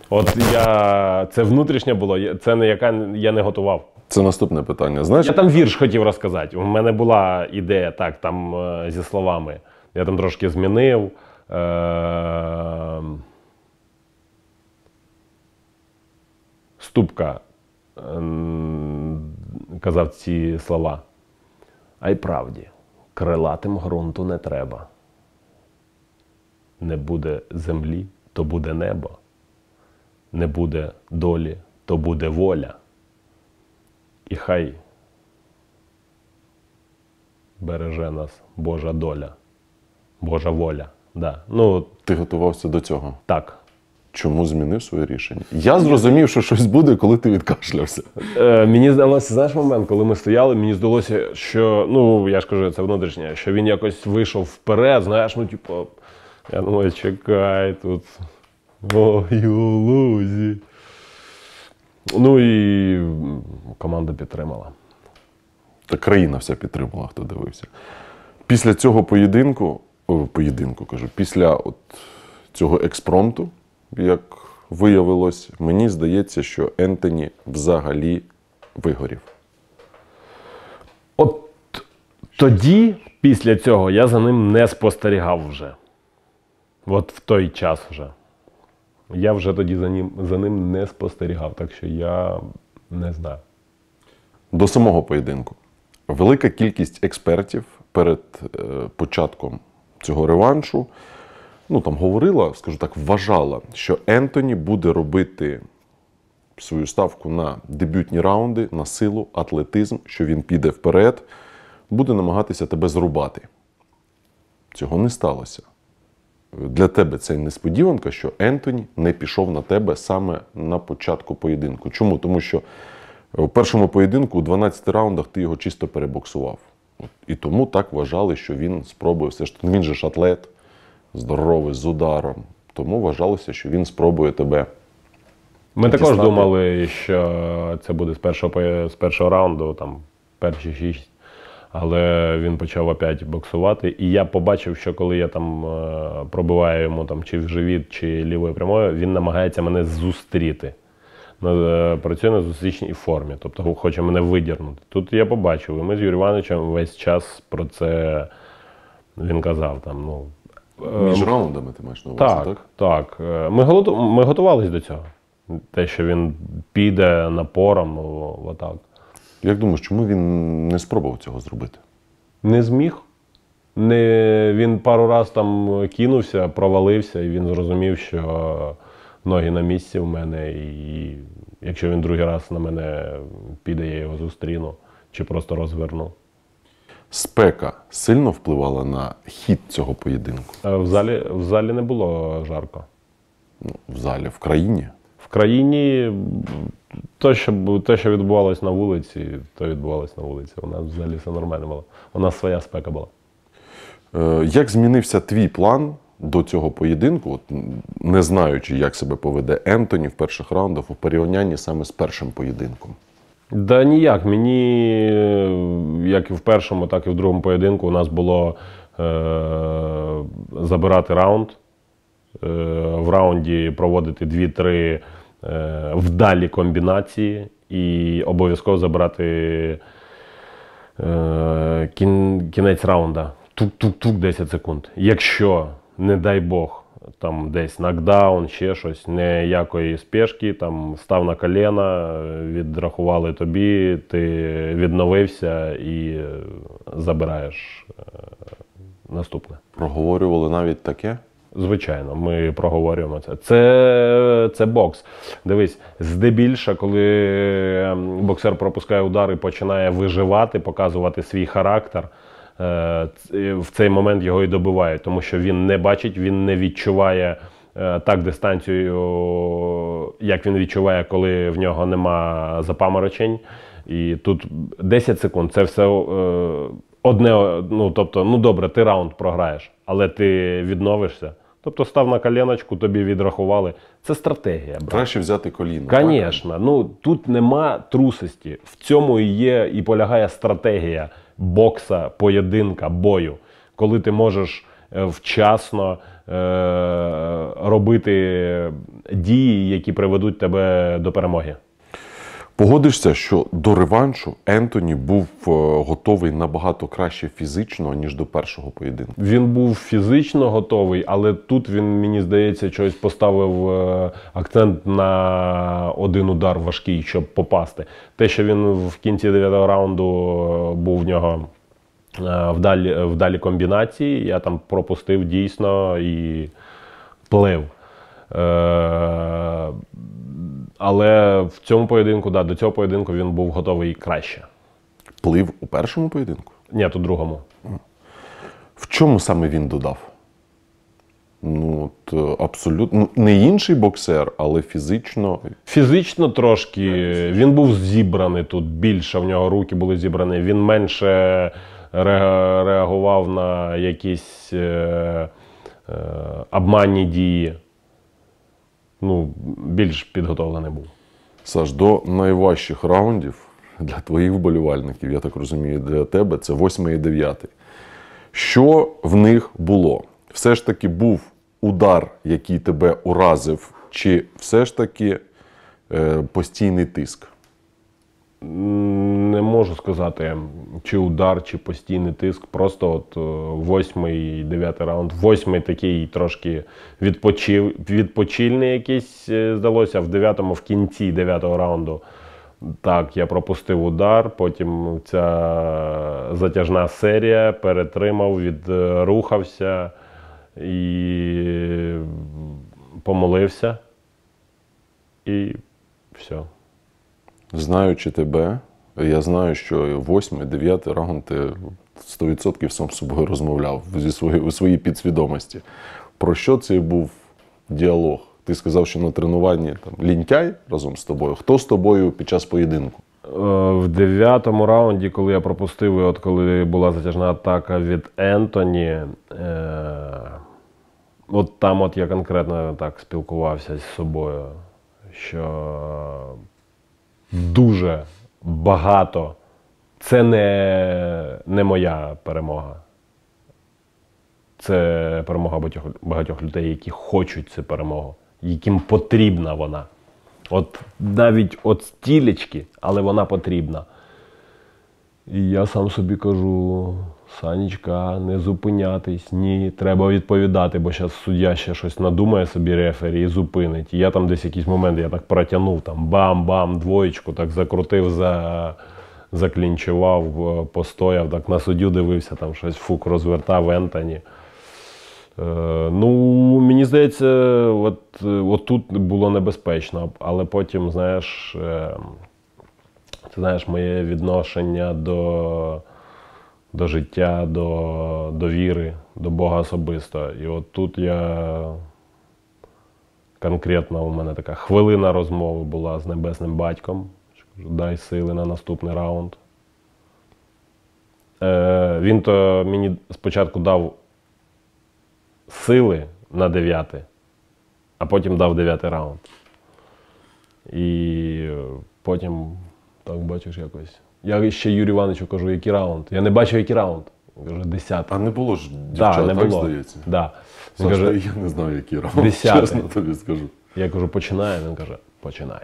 От це внутрішнє було, це не я не готував. Це наступне питання. Знаєш, Я там вірш хотів розказати. У мене була ідея, так, там зі словами. Я там трошки змінив. Ступка казав ці слова. А й правді, крилатим ґрунту не треба. Не буде землі, то буде небо. Не буде долі, то буде воля. І хай береже нас Божа доля, Божа воля. Да. Ну, ти готувався до цього. так. Чому змінив своє рішення? Я зрозумів, що щось буде, коли ти відкашлявся. Мені здалося, знаєш момент, коли ми стояли, мені здалося, що, ну, я ж кажу, це внутрішнє, що він якось вийшов вперед, знаєш, ну, типу, я думаю, чекай тут, ой, у лузі. Ну і команда підтримала. Та країна вся підтримала, хто дивився. Після цього після цього експромту, як виявилось, мені здається, що Ентоні взагалі вигорів. От тоді, після цього, я за ним не спостерігав вже. От в той час вже. Я вже тоді за ним не спостерігав, так що я не знаю. До самого поєдинку. Велика кількість експертів перед початком цього реваншу, ну там говорила, скажу так, вважала, що Ентоні буде робити свою ставку на дебютні раунди, на силу, атлетизм, що він піде вперед, буде намагатися тебе зрубати. Цього не сталося. Для тебе це несподіванка, що Ентоні не пішов на тебе саме на початку поєдинку. Чому? Тому що в першому поєдинку у 12 раундах ти його чисто перебоксував. І тому так вважали, що він спробує все ж таки. Він же ж атлет, здоровий, з ударом. Тому вважалося, що він спробує тебе. Ми також думали, що це буде з першого раунду, там, перші 6. Але він почав опять боксувати. І я побачив, що коли я там пробиваю йому там, чи в живіт, чи лівою прямою, він намагається мене зустріти. Працює на зустрічній формі, тобто хоче мене видірнути. Тут я побачив, і ми з Юрієм Івановичем весь час про це він казав. Там, ну, між раундами ти маєш на увазі, так? Так. Ми готувалися до цього. Те, що він піде напором, ну, отак. Як думаєш, чому він не спробував цього зробити? Не зміг. Він пару раз там кинувся, провалився, і він зрозумів, що ноги на місці в мене, і якщо він другий раз на мене піде, я його зустріну, чи просто розверну. Спека сильно впливала на хід цього поєдинку? В залі не було жарко. Ну, в залі, в країні? В країні те, що відбувалося на вулиці, то відбувалося на вулиці. У нас в залі все нормально було. У нас своя спека була. Як змінився твій план до цього поєдинку, от, не знаючи, як себе поведе Ентоні в перших раундах у порівнянні саме з першим поєдинком? Да ніяк. Мені, як і в першому, так і в другому поєдинку, у нас було забирати раунд. В раунді проводити 2-3 вдалі комбінації і обов'язково забирати кінець раунда. Тук-тук-тук 10 секунд. Якщо, не дай Бог, там десь нокдаун, ще щось, ніякої спешки, там став на коліна, відрахували тобі, ти відновився і забираєш наступне. Проговорювали навіть таке? Звичайно, ми проговорюємо це. Це бокс. Дивись, здебільше, коли боксер пропускає удар і починає виживати, показувати свій характер, в цей момент його і добивають, тому що він не бачить, він не відчуває так дистанцію, як він відчуває, коли в нього нема запаморочень. І тут 10 секунд, це все одне, ну, тобто, ну добре, ти раунд програєш, але ти відновишся. Тобто став на коленочку, тобі відрахували. Це стратегія, брат. Краще взяти коліно. Звісно. Ну, тут нема трусості. В цьому і є і полягає стратегія бокса, поєдинка, бою. Коли ти можеш вчасно робити дії, які приведуть тебе до перемоги. Погодишся, що до реваншу Ентоні був готовий набагато краще фізично, ніж до першого поєдинку? Він був фізично готовий, але тут він, мені здається, щось поставив акцент на один удар важкий, щоб попасти. Те, що він в кінці 9-го раунду був в нього вдалі комбінації, я там пропустив дійсно і плив. Але в цьому поєдинку, до цього поєдинку він був готовий краще. Плив у першому поєдинку? Ні, у другому. В чому саме він додав? Ну, от, абсолютно. Не інший боксер, але фізично. Фізично трошки. Він був зібраний тут більше, в нього руки були зібрані. Він менше реагував на якісь обманні дії. Ну, більш підготовлений був. Саш, до найважчих раундів для твоїх вболівальників, я так розумію, для тебе, це 8 і 9. Що в них було? Все ж таки був удар, який тебе уразив, чи все ж таки постійний тиск? Не можу сказати, чи удар, чи постійний тиск. Просто от 8-й, 9-й раунд. 8-й такий трошки відпочильний якийсь, здалося. В 9-му, в кінці 9-го раунду, так, я пропустив удар. Потім ця затяжна серія, перетримав, відрухався і помолився. І все. Знаючи тебе, я знаю, що 8-й, 9-й раунд ти 100% сам з собою розмовляв у своїй підсвідомості. Про що це був діалог? Ти сказав, що на тренуванні там, лінтяй разом з тобою. Хто з тобою під час поєдинку? В 9-му раунді, коли я пропустив, і от коли була затяжна атака від Ентоні, от там от я конкретно так спілкувався з собою, що дуже багато. Це не моя перемога. Це перемога багатьох людей, які хочуть цю перемогу, яким потрібна вона. От навіть от стілечки, але вона потрібна. І я сам собі кажу: Санечка, не зупинятись, ні, треба відповідати, бо зараз суддя ще щось надумає собі, рефері, і зупинить. І я там десь якийсь момент, я так протягнув, там бам-бам, двоєчку, так закрутив, заклінчував, постояв, так на суддю дивився, там щось фук розвертав Ентоні. Ну, мені здається, от тут було небезпечно, але потім, знаєш, моє відношення до життя, до віри, до Бога особисто. І от тут я конкретно, у мене така хвилина розмови була з Небесним Батьком. Дай сили на наступний раунд. Він то мені спочатку дав сили на 9-й, а потім дав 9-й раунд. І потім, так бачиш, якось. Я ще Юрію Івановичу кажу, який раунд. Я не бачив, який раунд. Він каже, 10-й. А не було ж дівчат, не так було. здається? Да. Саш, Каже, я не знаю, який раунд, 10-й. чесно тобі скажу. Я кажу, починає. Він каже, починай.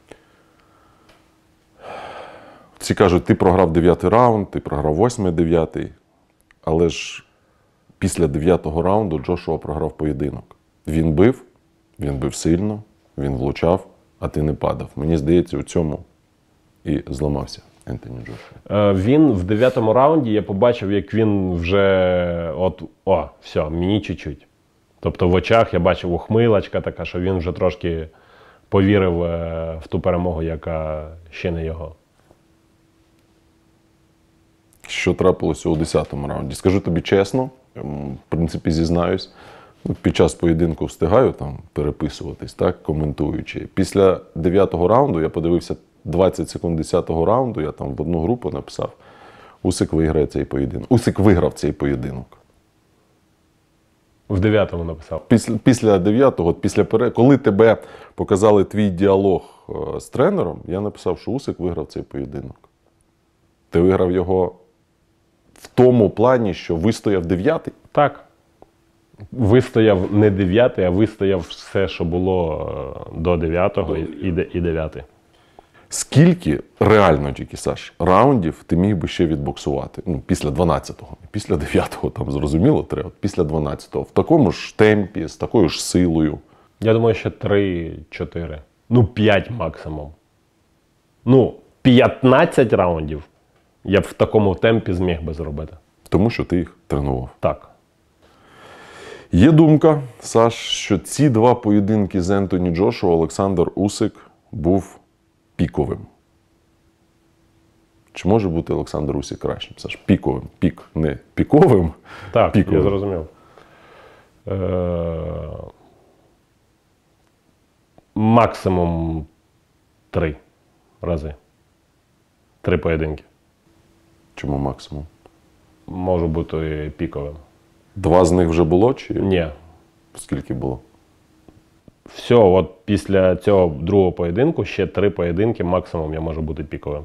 Всі кажуть, ти програв 9-й раунд, ти програв 8-й, 9-й. Але ж після 9-го раунду Джошуа програв поєдинок. Він бив сильно, він влучав, а ти не падав. Мені здається, у цьому і зламався Ентоні Джошуа. Він в 9-му раунді, я побачив, як він вже все, мені чуть-чуть. Тобто в очах я бачив ухмилочка така, що він вже трошки повірив в ту перемогу, яка ще не його. Що трапилося у 10-му раунді? Скажу тобі чесно, в принципі, зізнаюсь, під час поєдинку встигаю там переписуватись, так, коментуючи. Після 9-го раунду я подивився 20 секунд 10-го раунду, я там в одну групу написав: Усик виграє цей поєдинок. Усик виграв цей поєдинок. В 9-му написав. Після 9-го, коли тебе показали твій діалог з тренером, я написав, що Усик виграв цей поєдинок. Ти виграв його в тому плані, що вистояв 9-й? Так. Вистояв не 9-й, а вистояв все, що було до 9-го і 9-й. Скільки реально тільки, Саш, раундів ти міг би ще відбоксувати? Ну, після 12-го. Після 9-го, там, зрозуміло, треба. Після 12-го. В такому ж темпі, з такою ж силою. Я думаю, ще 3-4. Ну, 5 максимум. Ну, 15 раундів я б в такому темпі зміг би зробити. Тому що ти їх тренував. Так. Є думка, Саш, що ці два поєдинки з Ентоні Джошуа Олександр Усик був піковим. Чи може бути Олександр Усик кращим? Саш, піковим. Пік, не піковим. Так, піковим. я зрозумів. Максимум 3 рази. 3 поєдинки. Чому максимум? Можу бути піковим. 2 з них вже було? Чи Ні. скільки було? Все, от після цього другого поєдинку ще 3 поєдинки максимум я можу бути піковим.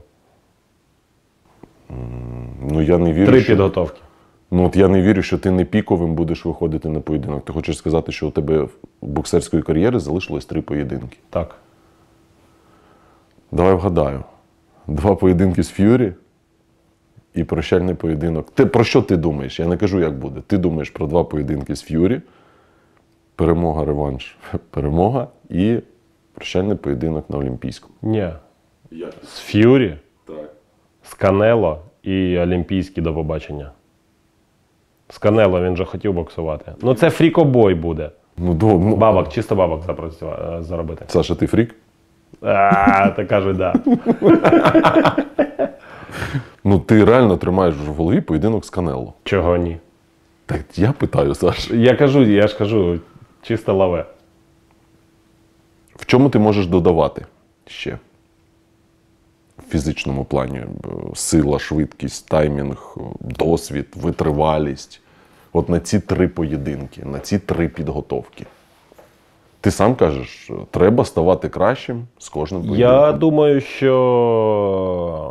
Ну, я не вірю, 3 що... підготовки. Ну, от я не вірю, що ти не піковим будеш виходити на поєдинок. Ти хочеш сказати, що у тебе в боксерської кар'єри залишилось 3 поєдинки? Так. Давай вгадаю. 2 поєдинки з Ф'юрі і прощальний поєдинок. Про що ти думаєш? Я не кажу, як буде. Ти думаєш про 2 поєдинки з Ф'юрі, перемога, реванш, перемога і прощальний поєдинок на Олімпійському. Ні. З Ф'юрі, Так. з Канело і Олімпійський до побачення. З Канело він же хотів боксувати. Ну це фрікобой буде. Ну, Бабок, чисто бабок заробити. Саша, ти фрік? Та кажуть, да. Ну, ти реально тримаєш в голові поєдинок з Канело. Чого ні? Так я питаю, Саш. Я ж кажу, чисто лаве. В чому ти можеш додавати ще? В фізичному плані. Сила, швидкість, таймінг, досвід, витривалість. От на ці 3 поєдинки, на ці 3 підготовки. Ти сам кажеш, треба ставати кращим з кожним поєдинком. Я думаю, що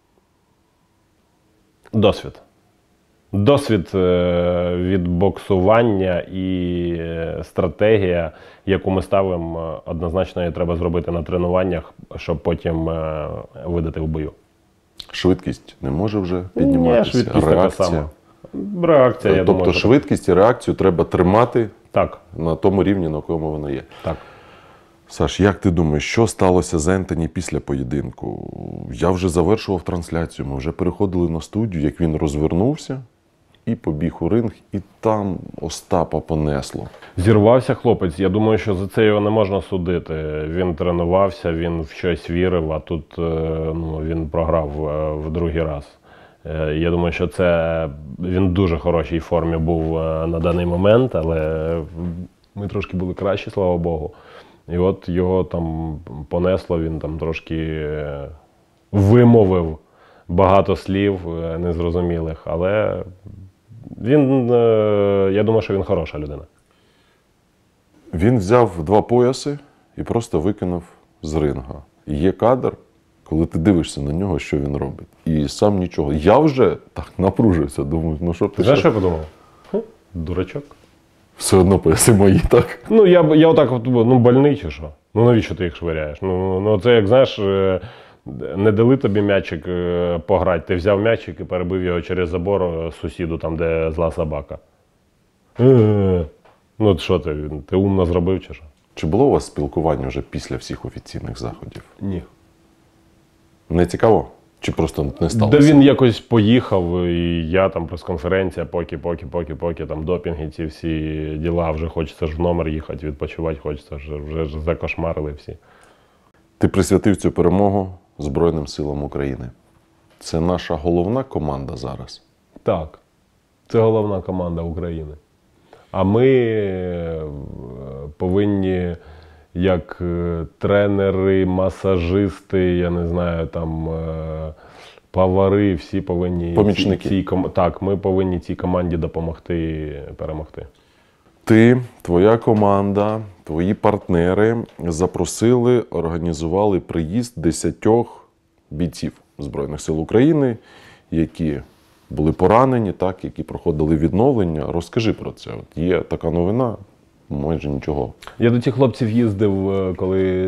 досвід. Досвід від боксування і стратегія, яку ми ставимо, однозначно її треба зробити на тренуваннях, щоб потім видати в бою. Швидкість не може вже підніматися. Ні, швидкість така сама. Реакція, я думаю. Тобто швидкість і реакцію треба тримати Так. на тому рівні, на якому вона є. Так. Саш, як ти думаєш, що сталося з Ентоні після поєдинку? Я вже завершував трансляцію, ми вже переходили на студію, як він розвернувся і побіг у ринг, і там Остапа понесло. Зірвався хлопець. Я думаю, що за це його не можна судити. Він тренувався, він в щось вірив, а тут він програв в другий раз. Я думаю, що він в дуже хорошій формі був на даний момент, але ми трошки були кращі, слава Богу. І от його там понесло, він там трошки вимовив багато слів незрозумілих, але я думаю, що він хороша людина. Він взяв 2 пояси і просто викинув з ринга. І є кадр, коли ти дивишся на нього, що він робить. І сам нічого. Я вже так напружився, думаю, ну що ти Знаєш, що я подумав? Дурачок. Все одно пояси мої, так? Ну, я отак, больний чи що? Ну, навіщо ти їх швиряєш? Ну, це як, знаєш, не дали тобі м'ячик пограти, ти взяв м'ячик і перебив його через забор сусіду, там, де зла собака. Ну, що ти умно зробив чи що? Чи було у вас спілкування вже після всіх офіційних заходів? Ні. Не цікаво? Чи просто не сталося? Да він якось поїхав, і я там прес-конференція, поки, там допінги, ці всі діла, вже хочеться ж в номер їхати, відпочивати хочеться, вже ж закошмарили всі. Ти присвятив цю перемогу Збройним силам України. Це наша головна команда зараз. Так, це головна команда України. А ми повинні, як тренери, масажисти, я не знаю, там повари, всі повинні... Помічники. Так, ми повинні цій команді допомогти перемогти. Ти, твоя команда, твої партнери запросили, організували приїзд 10 бійців Збройних сил України, які були поранені, так, які проходили відновлення. Розкажи про це. От є така новина, майже нічого. Я до цих хлопців їздив, коли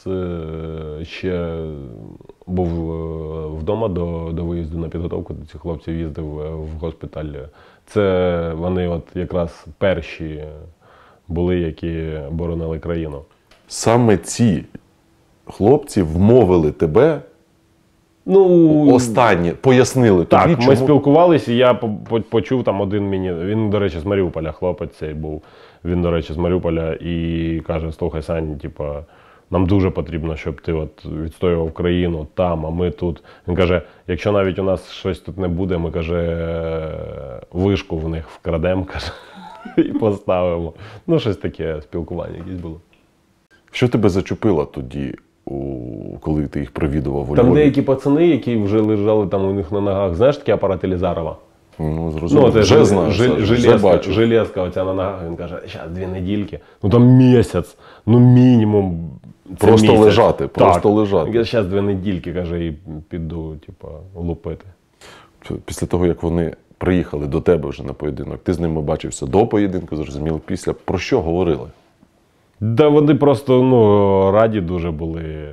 ще був вдома до виїзду на підготовку. До цих хлопців їздив в госпіталь. Це вони от якраз перші були, які боронили країну. Саме ці хлопці вмовили тебе, останні, пояснили тобі, так, чому... ми спілкувалися, і я почув там один він, до речі, з Маріуполя, хлопець цей був, він, до речі, з Маріуполя, і каже: слухай, Сань, типа, нам дуже потрібно, щоб ти от відстоював країну там, а ми тут. Він каже: якщо навіть у нас щось тут не буде, ми, каже, вишку в них вкрадемо, каже, і поставимо. Ну, щось таке спілкування якесь було. Що тебе зачепило тоді, коли ти їх провідував у Львові? Там деякі пацани, які вже лежали там у них на ногах, знаєш, таке апарат Елізарова? Ну, зрозуміло. Це вже знаю, вже бачу. железка оця на ногах, він каже: зараз 2 недільки, ну там місяць, ну мінімум. Просто місяць. лежати, просто лежати. Він каже: зараз 2 недільки, каже, і піду, типа, лупити. Після того, як вони приїхали до тебе вже на поєдинок, ти з ними бачився до поєдинку, зрозуміло, після. Про що говорили? Да вони просто, раді дуже були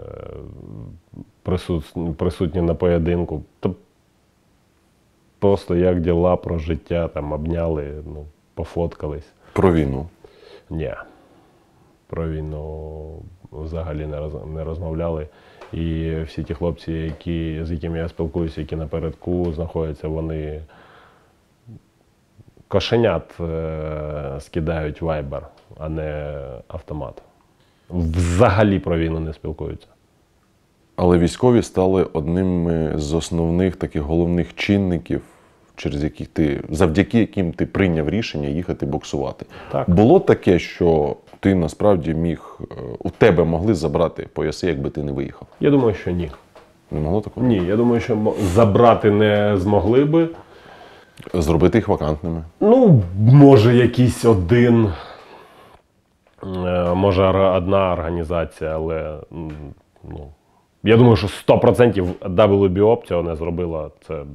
присутні на поєдинку. Просто як діла, про життя, там обняли, пофоткались. Про війну? Ні. Про війну взагалі не розмовляли. І всі ті хлопці, з якими я спілкуюся, які напередку знаходяться, вони кошенят скидають вайбер, а не автомат. Взагалі про війну не спілкуються. Але військові стали одним з основних таких головних чинників, завдяки яким ти прийняв рішення їхати боксувати. Так. Було таке, що ти насправді у тебе могли забрати пояси, якби ти не виїхав? Я думаю, що ні. Не могло такого? Ні, я думаю, що забрати не змогли би. Зробити їх вакантними? Може якийсь один, може одна організація, але я думаю, що 100% WBO цього не зробила, це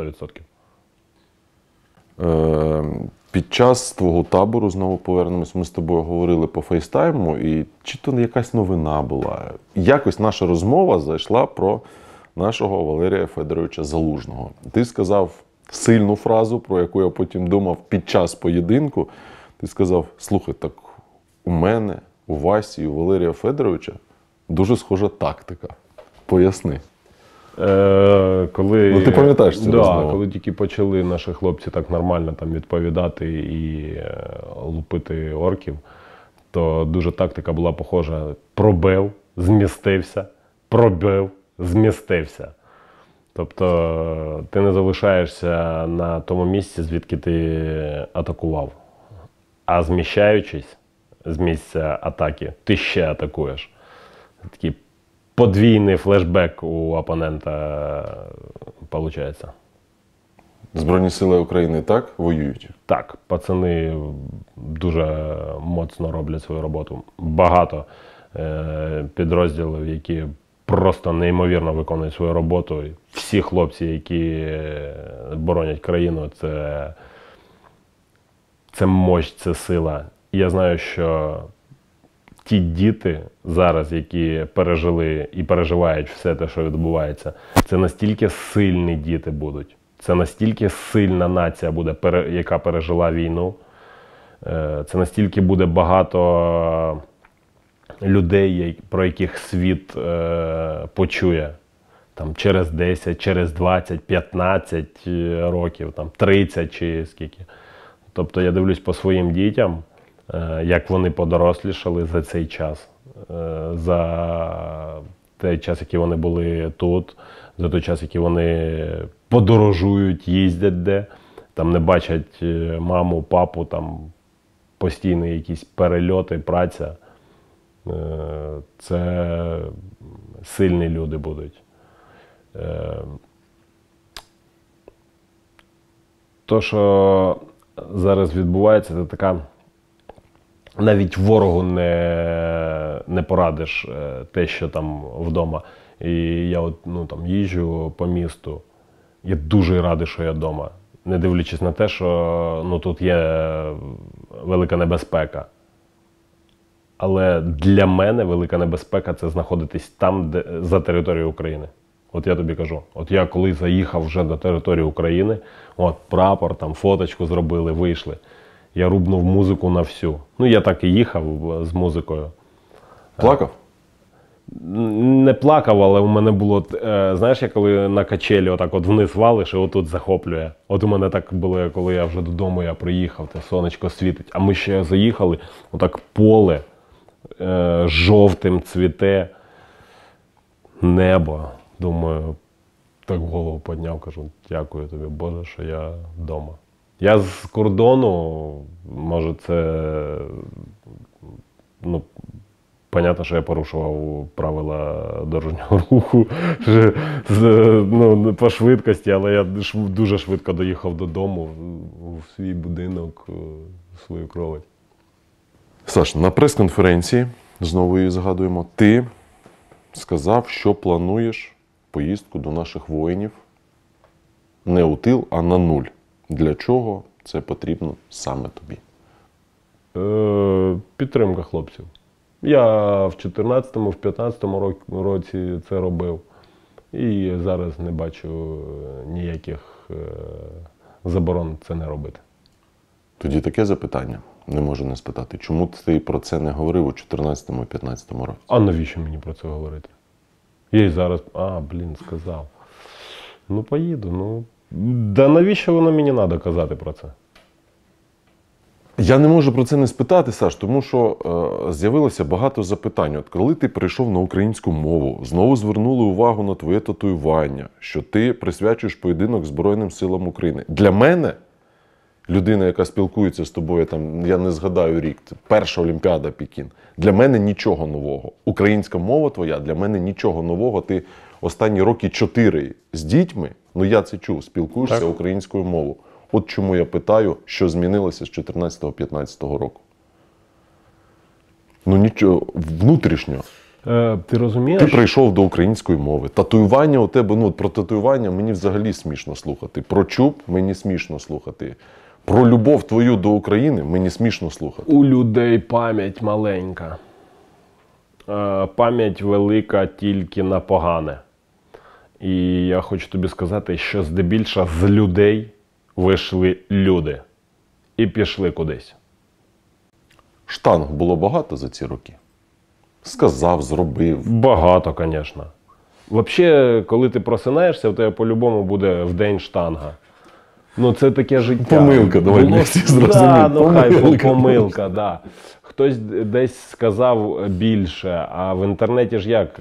100%. Під час твого табору, знову повернемось, ми з тобою говорили по фейстайму, і чи то якась новина була. Якось наша розмова зайшла про нашого Валерія Федоровича Залужного. Ти сказав сильну фразу, про яку я потім думав під час поєдинку. Ти сказав: слухай, так у мене, у Васі, у Валерія Федоровича дуже схожа тактика. Поясни. Ти пам'ятаєш цю розмову? Коли тільки почали наші хлопці так нормально там відповідати і лупити орків, то дуже тактика була похожа: пробив, змістився, пробив, змістився. Тобто ти не залишаєшся на тому місці, звідки ти атакував. А зміщаючись з місця атаки, ти ще атакуєш. Такий подвійний флешбек у опонента виходить. Збройні сили України так воюють? Так, пацани дуже моцно роблять свою роботу. Багато підрозділів, які просто неймовірно виконують свою роботу. Всі хлопці, які боронять країну, це мощь, це сила. І я знаю, що ті діти зараз, які пережили і переживають все те, що відбувається, це настільки сильні діти будуть. Це настільки сильна нація буде, яка пережила війну. Це настільки буде багато людей, про яких світ почує. Там через 10, через 20, 15 років, там 30 чи скільки. Тобто я дивлюсь по своїм дітям, як вони подорослішали за цей час. За той час, який вони були тут, за той час, який вони подорожують, їздять де, там не бачать маму, папу, там постійні якісь перельоти, праця. Це сильні люди будуть. То, що зараз відбувається, це така, навіть ворогу не порадиш те, що там вдома. І я там їжджу по місту, Я дуже радий, що я вдома. Не дивлячись на те, що ну, тут є велика небезпека. Але для мене велика небезпека – це знаходитись там, де, за територією України. От я тобі кажу. От я коли заїхав вже до території України, от прапор, там фоточку зробили, вийшли. Я рубнув музику на всю. Ну, я так і їхав з музикою. Плакав? Не плакав, але у мене було, знаєш, я коли на качелі отак от вниз валиш і отут захоплює. От у мене так було, коли я вже додому я приїхав, те сонечко світить. А ми ще заїхали, отак поле жовтим цвіте, небо. Думаю, так голову підняв, кажу, дякую тобі, Боже, що я вдома. Я з кордону, може це, ну, понятно, що я порушував правила дорожнього руху ну, по швидкості, але я дуже швидко доїхав додому, в свій будинок, в свою кровать. Саш, на прес-конференції, знову її згадуємо, ти сказав, що плануєш поїздку до наших воїнів не у тил, а на нуль. Для чого це потрібно саме тобі? Підтримка хлопців. Я в 2014-му, в 2015 році це робив. І зараз не бачу ніяких заборон це не робити. Тоді таке запитання, не можу не спитати. Чому ти про це не говорив у 2014-му і 2015 році? А навіщо мені про це говорити? Я і зараз, сказав. Ну, поїду, ну. Да навіщо воно мені треба казати про це? Я не можу про це не спитати, Саш, тому що з'явилося багато запитань. От коли ти перейшов на українську мову, знову звернули увагу на твоє татуювання, що ти присвячуєш поєдинок Збройним силам України. Для мене, людина, яка спілкується з тобою, там, я не згадаю рік, перша Олімпіада Пекін, для мене нічого нового. Українська мова твоя для мене нічого нового. Ти останні роки 4 з дітьми, ну я це чув, спілкуєшся так українською мовою. От чому я питаю, що змінилося з 2014-2015 року. Ну нічого, внутрішньо. Ти розумієш? Ти прийшов до української мови. Татуювання у тебе, ну про татуювання мені взагалі смішно слухати. Про чуб мені смішно слухати. Про любов твою до України мені смішно слухати. У людей пам'ять маленька. Пам'ять велика тільки на погане. І я хочу тобі сказати, що здебільшого з людей вийшли люди і пішли кудись. Штанг було багато за ці роки? Сказав, зробив. Багато, звісно. Взагалі, коли ти просинаєшся, в тебе по-любому буде в день штанга. Ну, це таке життя. Помилка, давай ми всі зрозуміємо. Да, ну хай помилка, да. Хтось десь сказав більше, а в інтернеті ж як?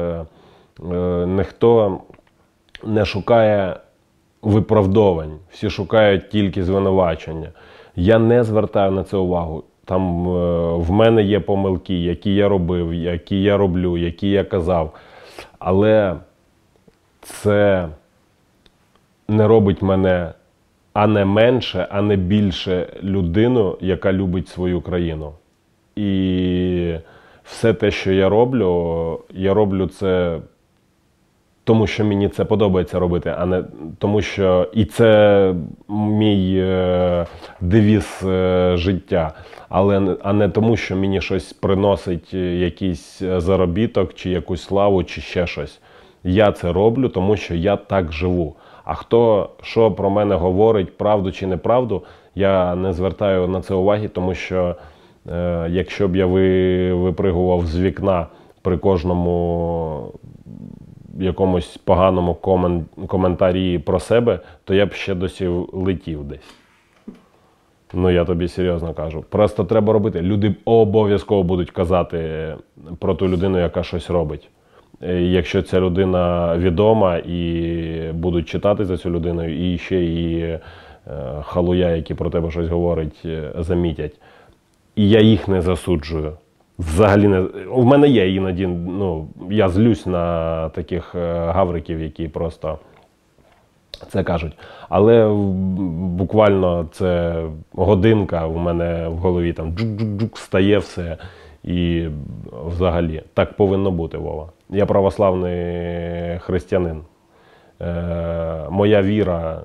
Ніхто не шукає виправдовань, всі шукають тільки звинувачення. Я не звертаю на це увагу. Там в мене є помилки, які я робив, які я роблю, які я казав. Але це не робить мене а не менше, а не більше людину, яка любить свою країну. І все те, що я роблю це тому, що мені це подобається робити, а не тому, що і це мій девіз життя, а не тому, що мені щось приносить якийсь заробіток, чи якусь славу, чи ще щось. Я це роблю, тому що я так живу. А хто що про мене говорить, правду чи неправду, я не звертаю на це уваги, тому що якщо б я випригував з вікна при кожному якомусь поганому коментарі про себе, то я б ще досі летів десь. Ну, я тобі серйозно кажу. Просто треба робити. Люди обов'язково будуть казати про ту людину, яка щось робить. Якщо ця людина відома і будуть читати за цю людину, і ще і халуя, які про тебе щось говорять, замітять. І я їх не засуджую. Взагалі не. У мене є іноді, ну, я злюсь на таких гавриків, які просто це кажуть. Але буквально це годинка у мене в голові там джук-джук-джук стає все. І взагалі так повинно бути, Вова. Я православний християнин. моя віра,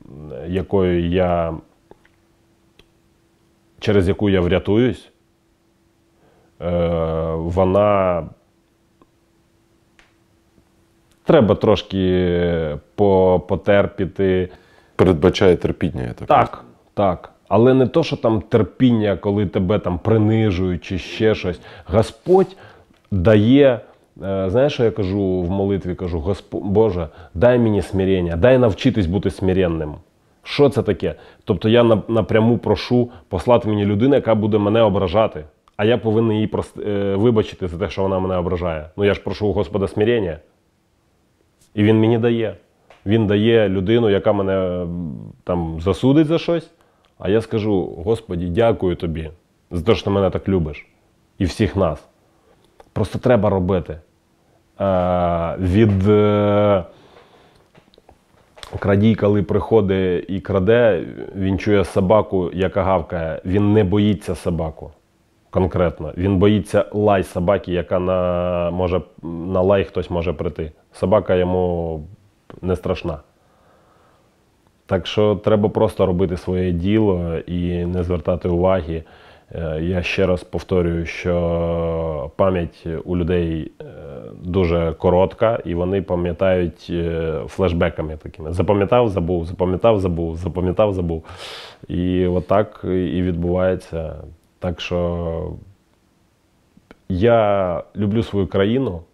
через яку я врятуюсь, вона треба трошки потерпіти. Передбачає терпіння, я так розумію. Так, так. Але не то, що там терпіння, коли тебе там принижують чи ще щось. Господь дає, знаєш, що я кажу в молитві? Кажу, Боже, дай мені смирення, дай навчитись бути смиренним. Що це таке? Тобто я напряму прошу послати мені людину, яка буде мене ображати. А я повинен їй вибачити за те, що вона мене ображає. Ну я ж прошу у Господа смирення. І Він мені дає. Він дає людину, яка мене там засудить за щось, а я скажу: Господі, дякую тобі за те, що ти мене так любиш. І всіх нас. Просто треба робити. Крадій, коли приходить і краде, він чує собаку, яка гавкає. Він не боїться собаку конкретно. Він боїться лай собаки, яка на лай хтось може прийти. Собака йому не страшна. Так що треба просто робити своє діло і не звертати уваги. Я ще раз повторюю, що пам'ять у людей дуже коротка, і вони пам'ятають флешбеками такими. Запам'ятав, забув, запам'ятав, забув, запам'ятав, забув. І отак і відбувається. Так що я люблю свою країну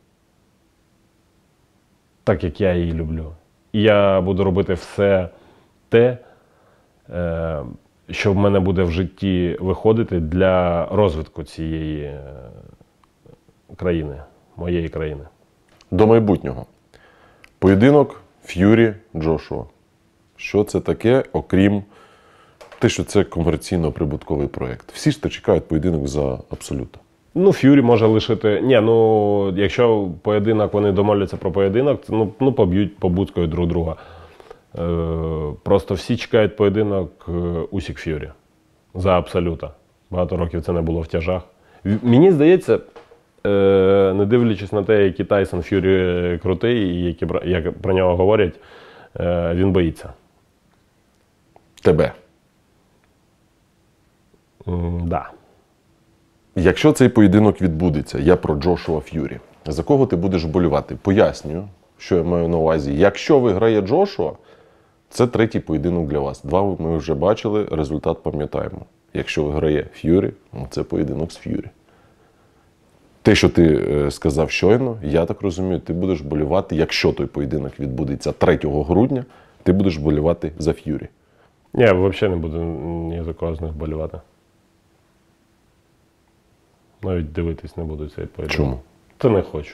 так, як я її люблю. І я буду робити все те, що в мене буде в житті виходити для розвитку цієї країни, моєї країни. До майбутнього. Поєдинок Ф'юрі-Джошуа. Що це таке, окрім те, що це комерційно-прибутковий проєкт? Всі ж чекають поєдинок за Абсолюта. Ну, Ф'юрі може лишити... Ні, ну, якщо поєдинок, вони домовляться про поєдинок, ну поб'ють, побуцькають друг друга. Просто всі чекають поєдинок Усік Ф'юрі за Абсолюта. Багато років це не було в тяжах. Мені здається, не дивлячись на те, який Тайсон Ф'юрі крутий, і як про нього говорять, він боїться. Тебе? Да. Якщо цей поєдинок відбудеться, я про Джошуа Ф'юрі, за кого ти будеш вболівати? Пояснюю, що я маю на увазі. Якщо виграє Джошуа, це третій поєдинок для вас. Два ми вже бачили, результат пам'ятаємо. Якщо виграє Ф'юрі, це поєдинок з Ф'юрі. Те, що ти сказав щойно, я так розумію, ти будеш вболівати, якщо той поєдинок відбудеться 3 грудня, ти будеш вболівати за Ф'юрі. Я взагалі не буду ні за кого з них вболівати. Навіть дивитись не буду цей поєдинок. Чому? Та не хочу.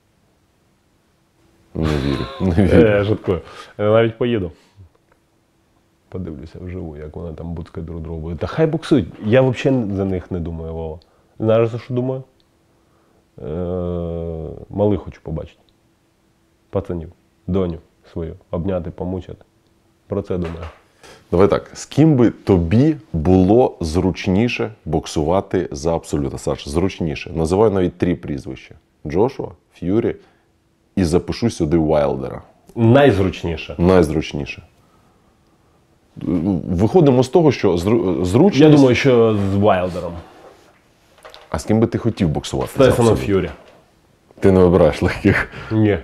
Не вірю. Не вірю. Я жартую. Я навіть поїду. Подивлюся вживу, як вони там буцкають друг другу будуть. Та хай боксують. Я взагалі за них не думаю, Вова. Знаєш, за що думаю? Малих хочу побачити. Пацанів. Доню свою. Обняти, помучити. Про це думаю. Давай так, з ким би тобі було зручніше боксувати за Абсолюта? Саш, зручніше. Називаю навіть 3 прізвища. Джошуа, Ф'юрі і запишу сюди Уайлдера. Найзручніше. Найзручніше. Виходимо з того, що зручність... Я думаю, що з Уайлдером. А з ким би ти хотів боксувати? З Тайсоном Ф'юрі. Ти не вибираєш легких. Ні.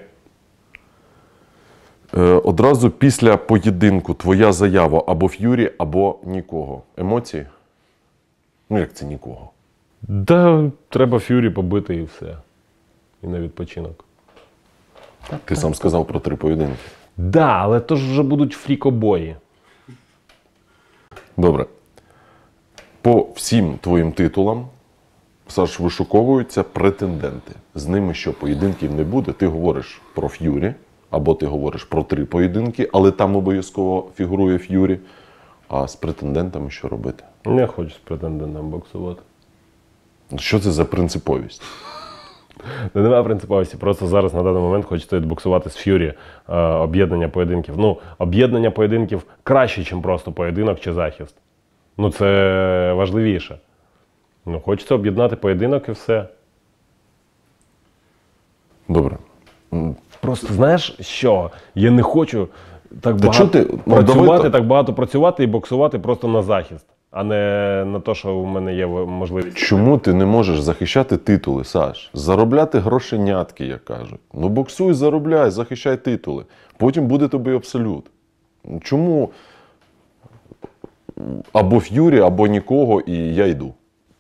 Одразу після поєдинку твоя заява або Ф'юрі, або нікого. Емоції? Ну як це нікого? Да, треба Ф'юрі побити і все. І на відпочинок. Ти сам сказав про 3 поєдинки. Да, але то ж вже будуть фрікобої. Добре. По всім твоїм титулам, Саш, вишуковуються претенденти. З ними що, поєдинків не буде? Ти говориш про Ф'юрі, або ти говориш про 3 поєдинки, але там обов'язково фігурує Ф'юрі. А з претендентами що робити? Не хочу з претендентом боксувати. Що це за принциповість? Немає принциповості, просто зараз на даний момент хочеться боксувати з Ф'юрі, об'єднання поєдинків. Ну, об'єднання поєдинків краще, ніж просто поєдинок чи захист. Ну, це важливіше. Ну, хочеться об'єднати поєдинок і все. Добре. просто, знаєш, що? Я не хочу так Та чого ти? Ну, працювати, давай так. так багато працювати і боксувати просто на захист, а не на те, що у мене є можливість. Чому ти не можеш захищати титули, Саш? Заробляти грошенятки, як кажуть. Ну боксуй, заробляй, захищай титули. Потім буде тобі абсолют. Чому або Ф'юрі, або нікого, і я йду?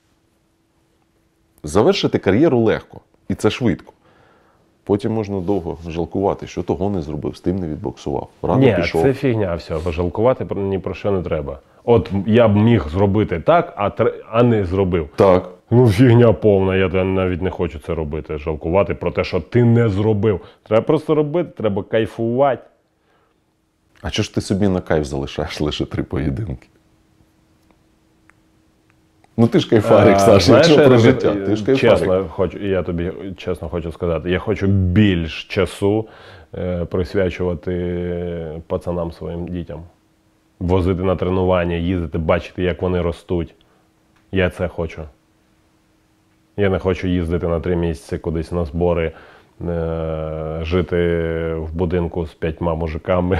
Завершити кар'єру легко. І це швидко. Потім можна довго жалкувати, що того не зробив, з тим не відбоксував. Рано Ні, пішов. це фігня все, жалкувати ні про що не треба. От я б міг зробити так, а не зробив. Так. Ну, фігня повна, я навіть не хочу це робити, жалкувати про те, що ти не зробив. Треба просто робити, треба кайфувати. А чого ж ти собі на кайф залишаєш лише 3 поєдинки? Ну ти ж кайфарик, Саш, якщо про життя. Ти ж кайфарик. Я тобі чесно хочу сказати, я хочу більш часу присвячувати пацанам своїм дітям. Возити на тренування, їздити, бачити, як вони ростуть. Я це хочу. Я не хочу їздити на 3 місяці кудись на збори, жити в будинку з 5 мужиками.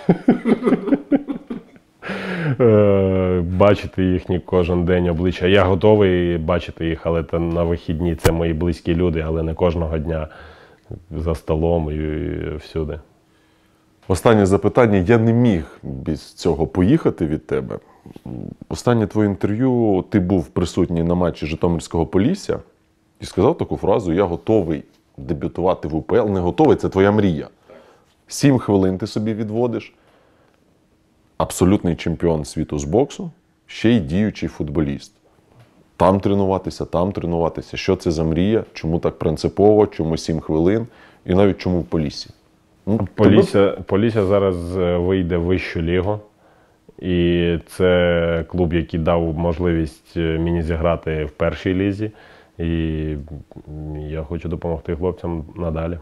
Бачити їхні кожен день обличчя. Я готовий бачити їх, але на вихідні це мої близькі люди, але не кожного дня за столом і всюди. Останнє запитання. Я не міг без цього поїхати від тебе. Останнє твоє інтерв'ю, ти був присутній на матчі Житомирського Полісся і сказав таку фразу: я готовий дебютувати в УПЛ. Не готовий, це твоя мрія. 7 хвилин ти собі відводиш. Абсолютний чемпіон світу з боксу, ще й діючий футболіст. Там тренуватися. Що це за мрія? Чому так принципово? Чому 7 хвилин? І навіть чому в Поліссі? Полісся зараз вийде в вищу лігу. І це клуб, який дав можливість мені зіграти в першій лізі. І я хочу допомогти хлопцям надалі.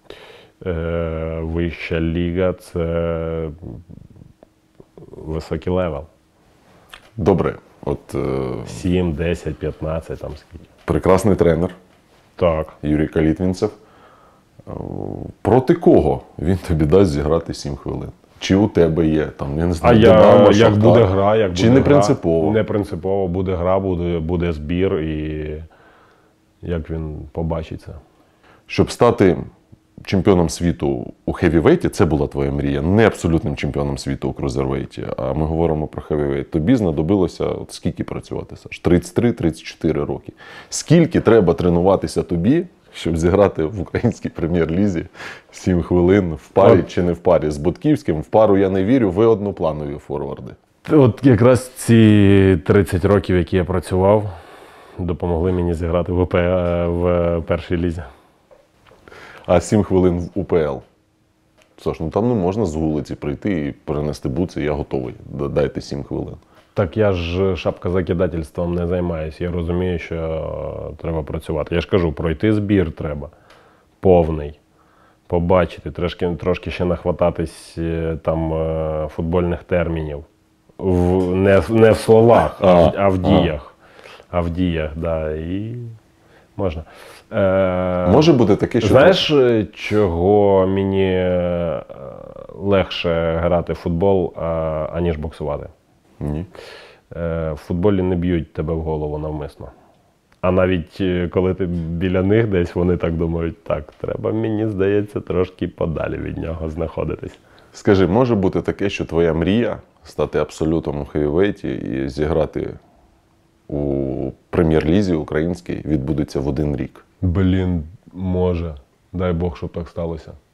Вища ліга – це високий левел. Добре. От, 7, 10, 15, там скільки. прекрасний тренер Так. Юрій Калітвінцев. Проти кого він тобі дасть зіграти 7 хвилин? Чи у тебе є, там, я не знаю, Динамо, як Шахтар? буде гра, як Чи буде не гра, принципово? Не принципово, буде гра, буде збір і як він побачить це. Щоб стати чемпіоном світу у хевівейті, це була твоя мрія, не абсолютним чемпіоном світу у крузервейті, а ми говоримо про хевівейт. Тобі знадобилося от скільки працювати, Саш? 33-34 роки. Скільки треба тренуватися тобі, щоб зіграти в українській прем'єр-лізі 7 хвилин в парі чи не в парі з Ботківським? В пару я не вірю, ви однопланові форварди. От якраз ці 30 років, які я працював, допомогли мені зіграти в першій лізі. А 7 хвилин в УПЛ? Саш, ну там не можна з вулиці прийти і перенести буци, я готовий, дайте 7 хвилин. Так я ж шапкозакидательством не займаюся. Я розумію, що треба працювати. Я ж кажу, пройти збір треба. Повний. Побачити, трошки ще нахвататись там футбольних термінів. Не в словах, а в діях. А в діях, да, і можна. Може бути таке, що... Знаєш, чого мені легше грати в футбол, аніж боксувати? Ні. В футболі не б'ють тебе в голову навмисно. А навіть коли ти біля них десь, вони так думають, так, треба, мені здається, трошки подалі від нього знаходитись. Скажи, може бути таке, що твоя мрія стати абсолютом у хевівейті і зіграти у прем'єр-лізі українській відбудеться в 1 рік? Блін, може. Дай Бог, щоб так сталося.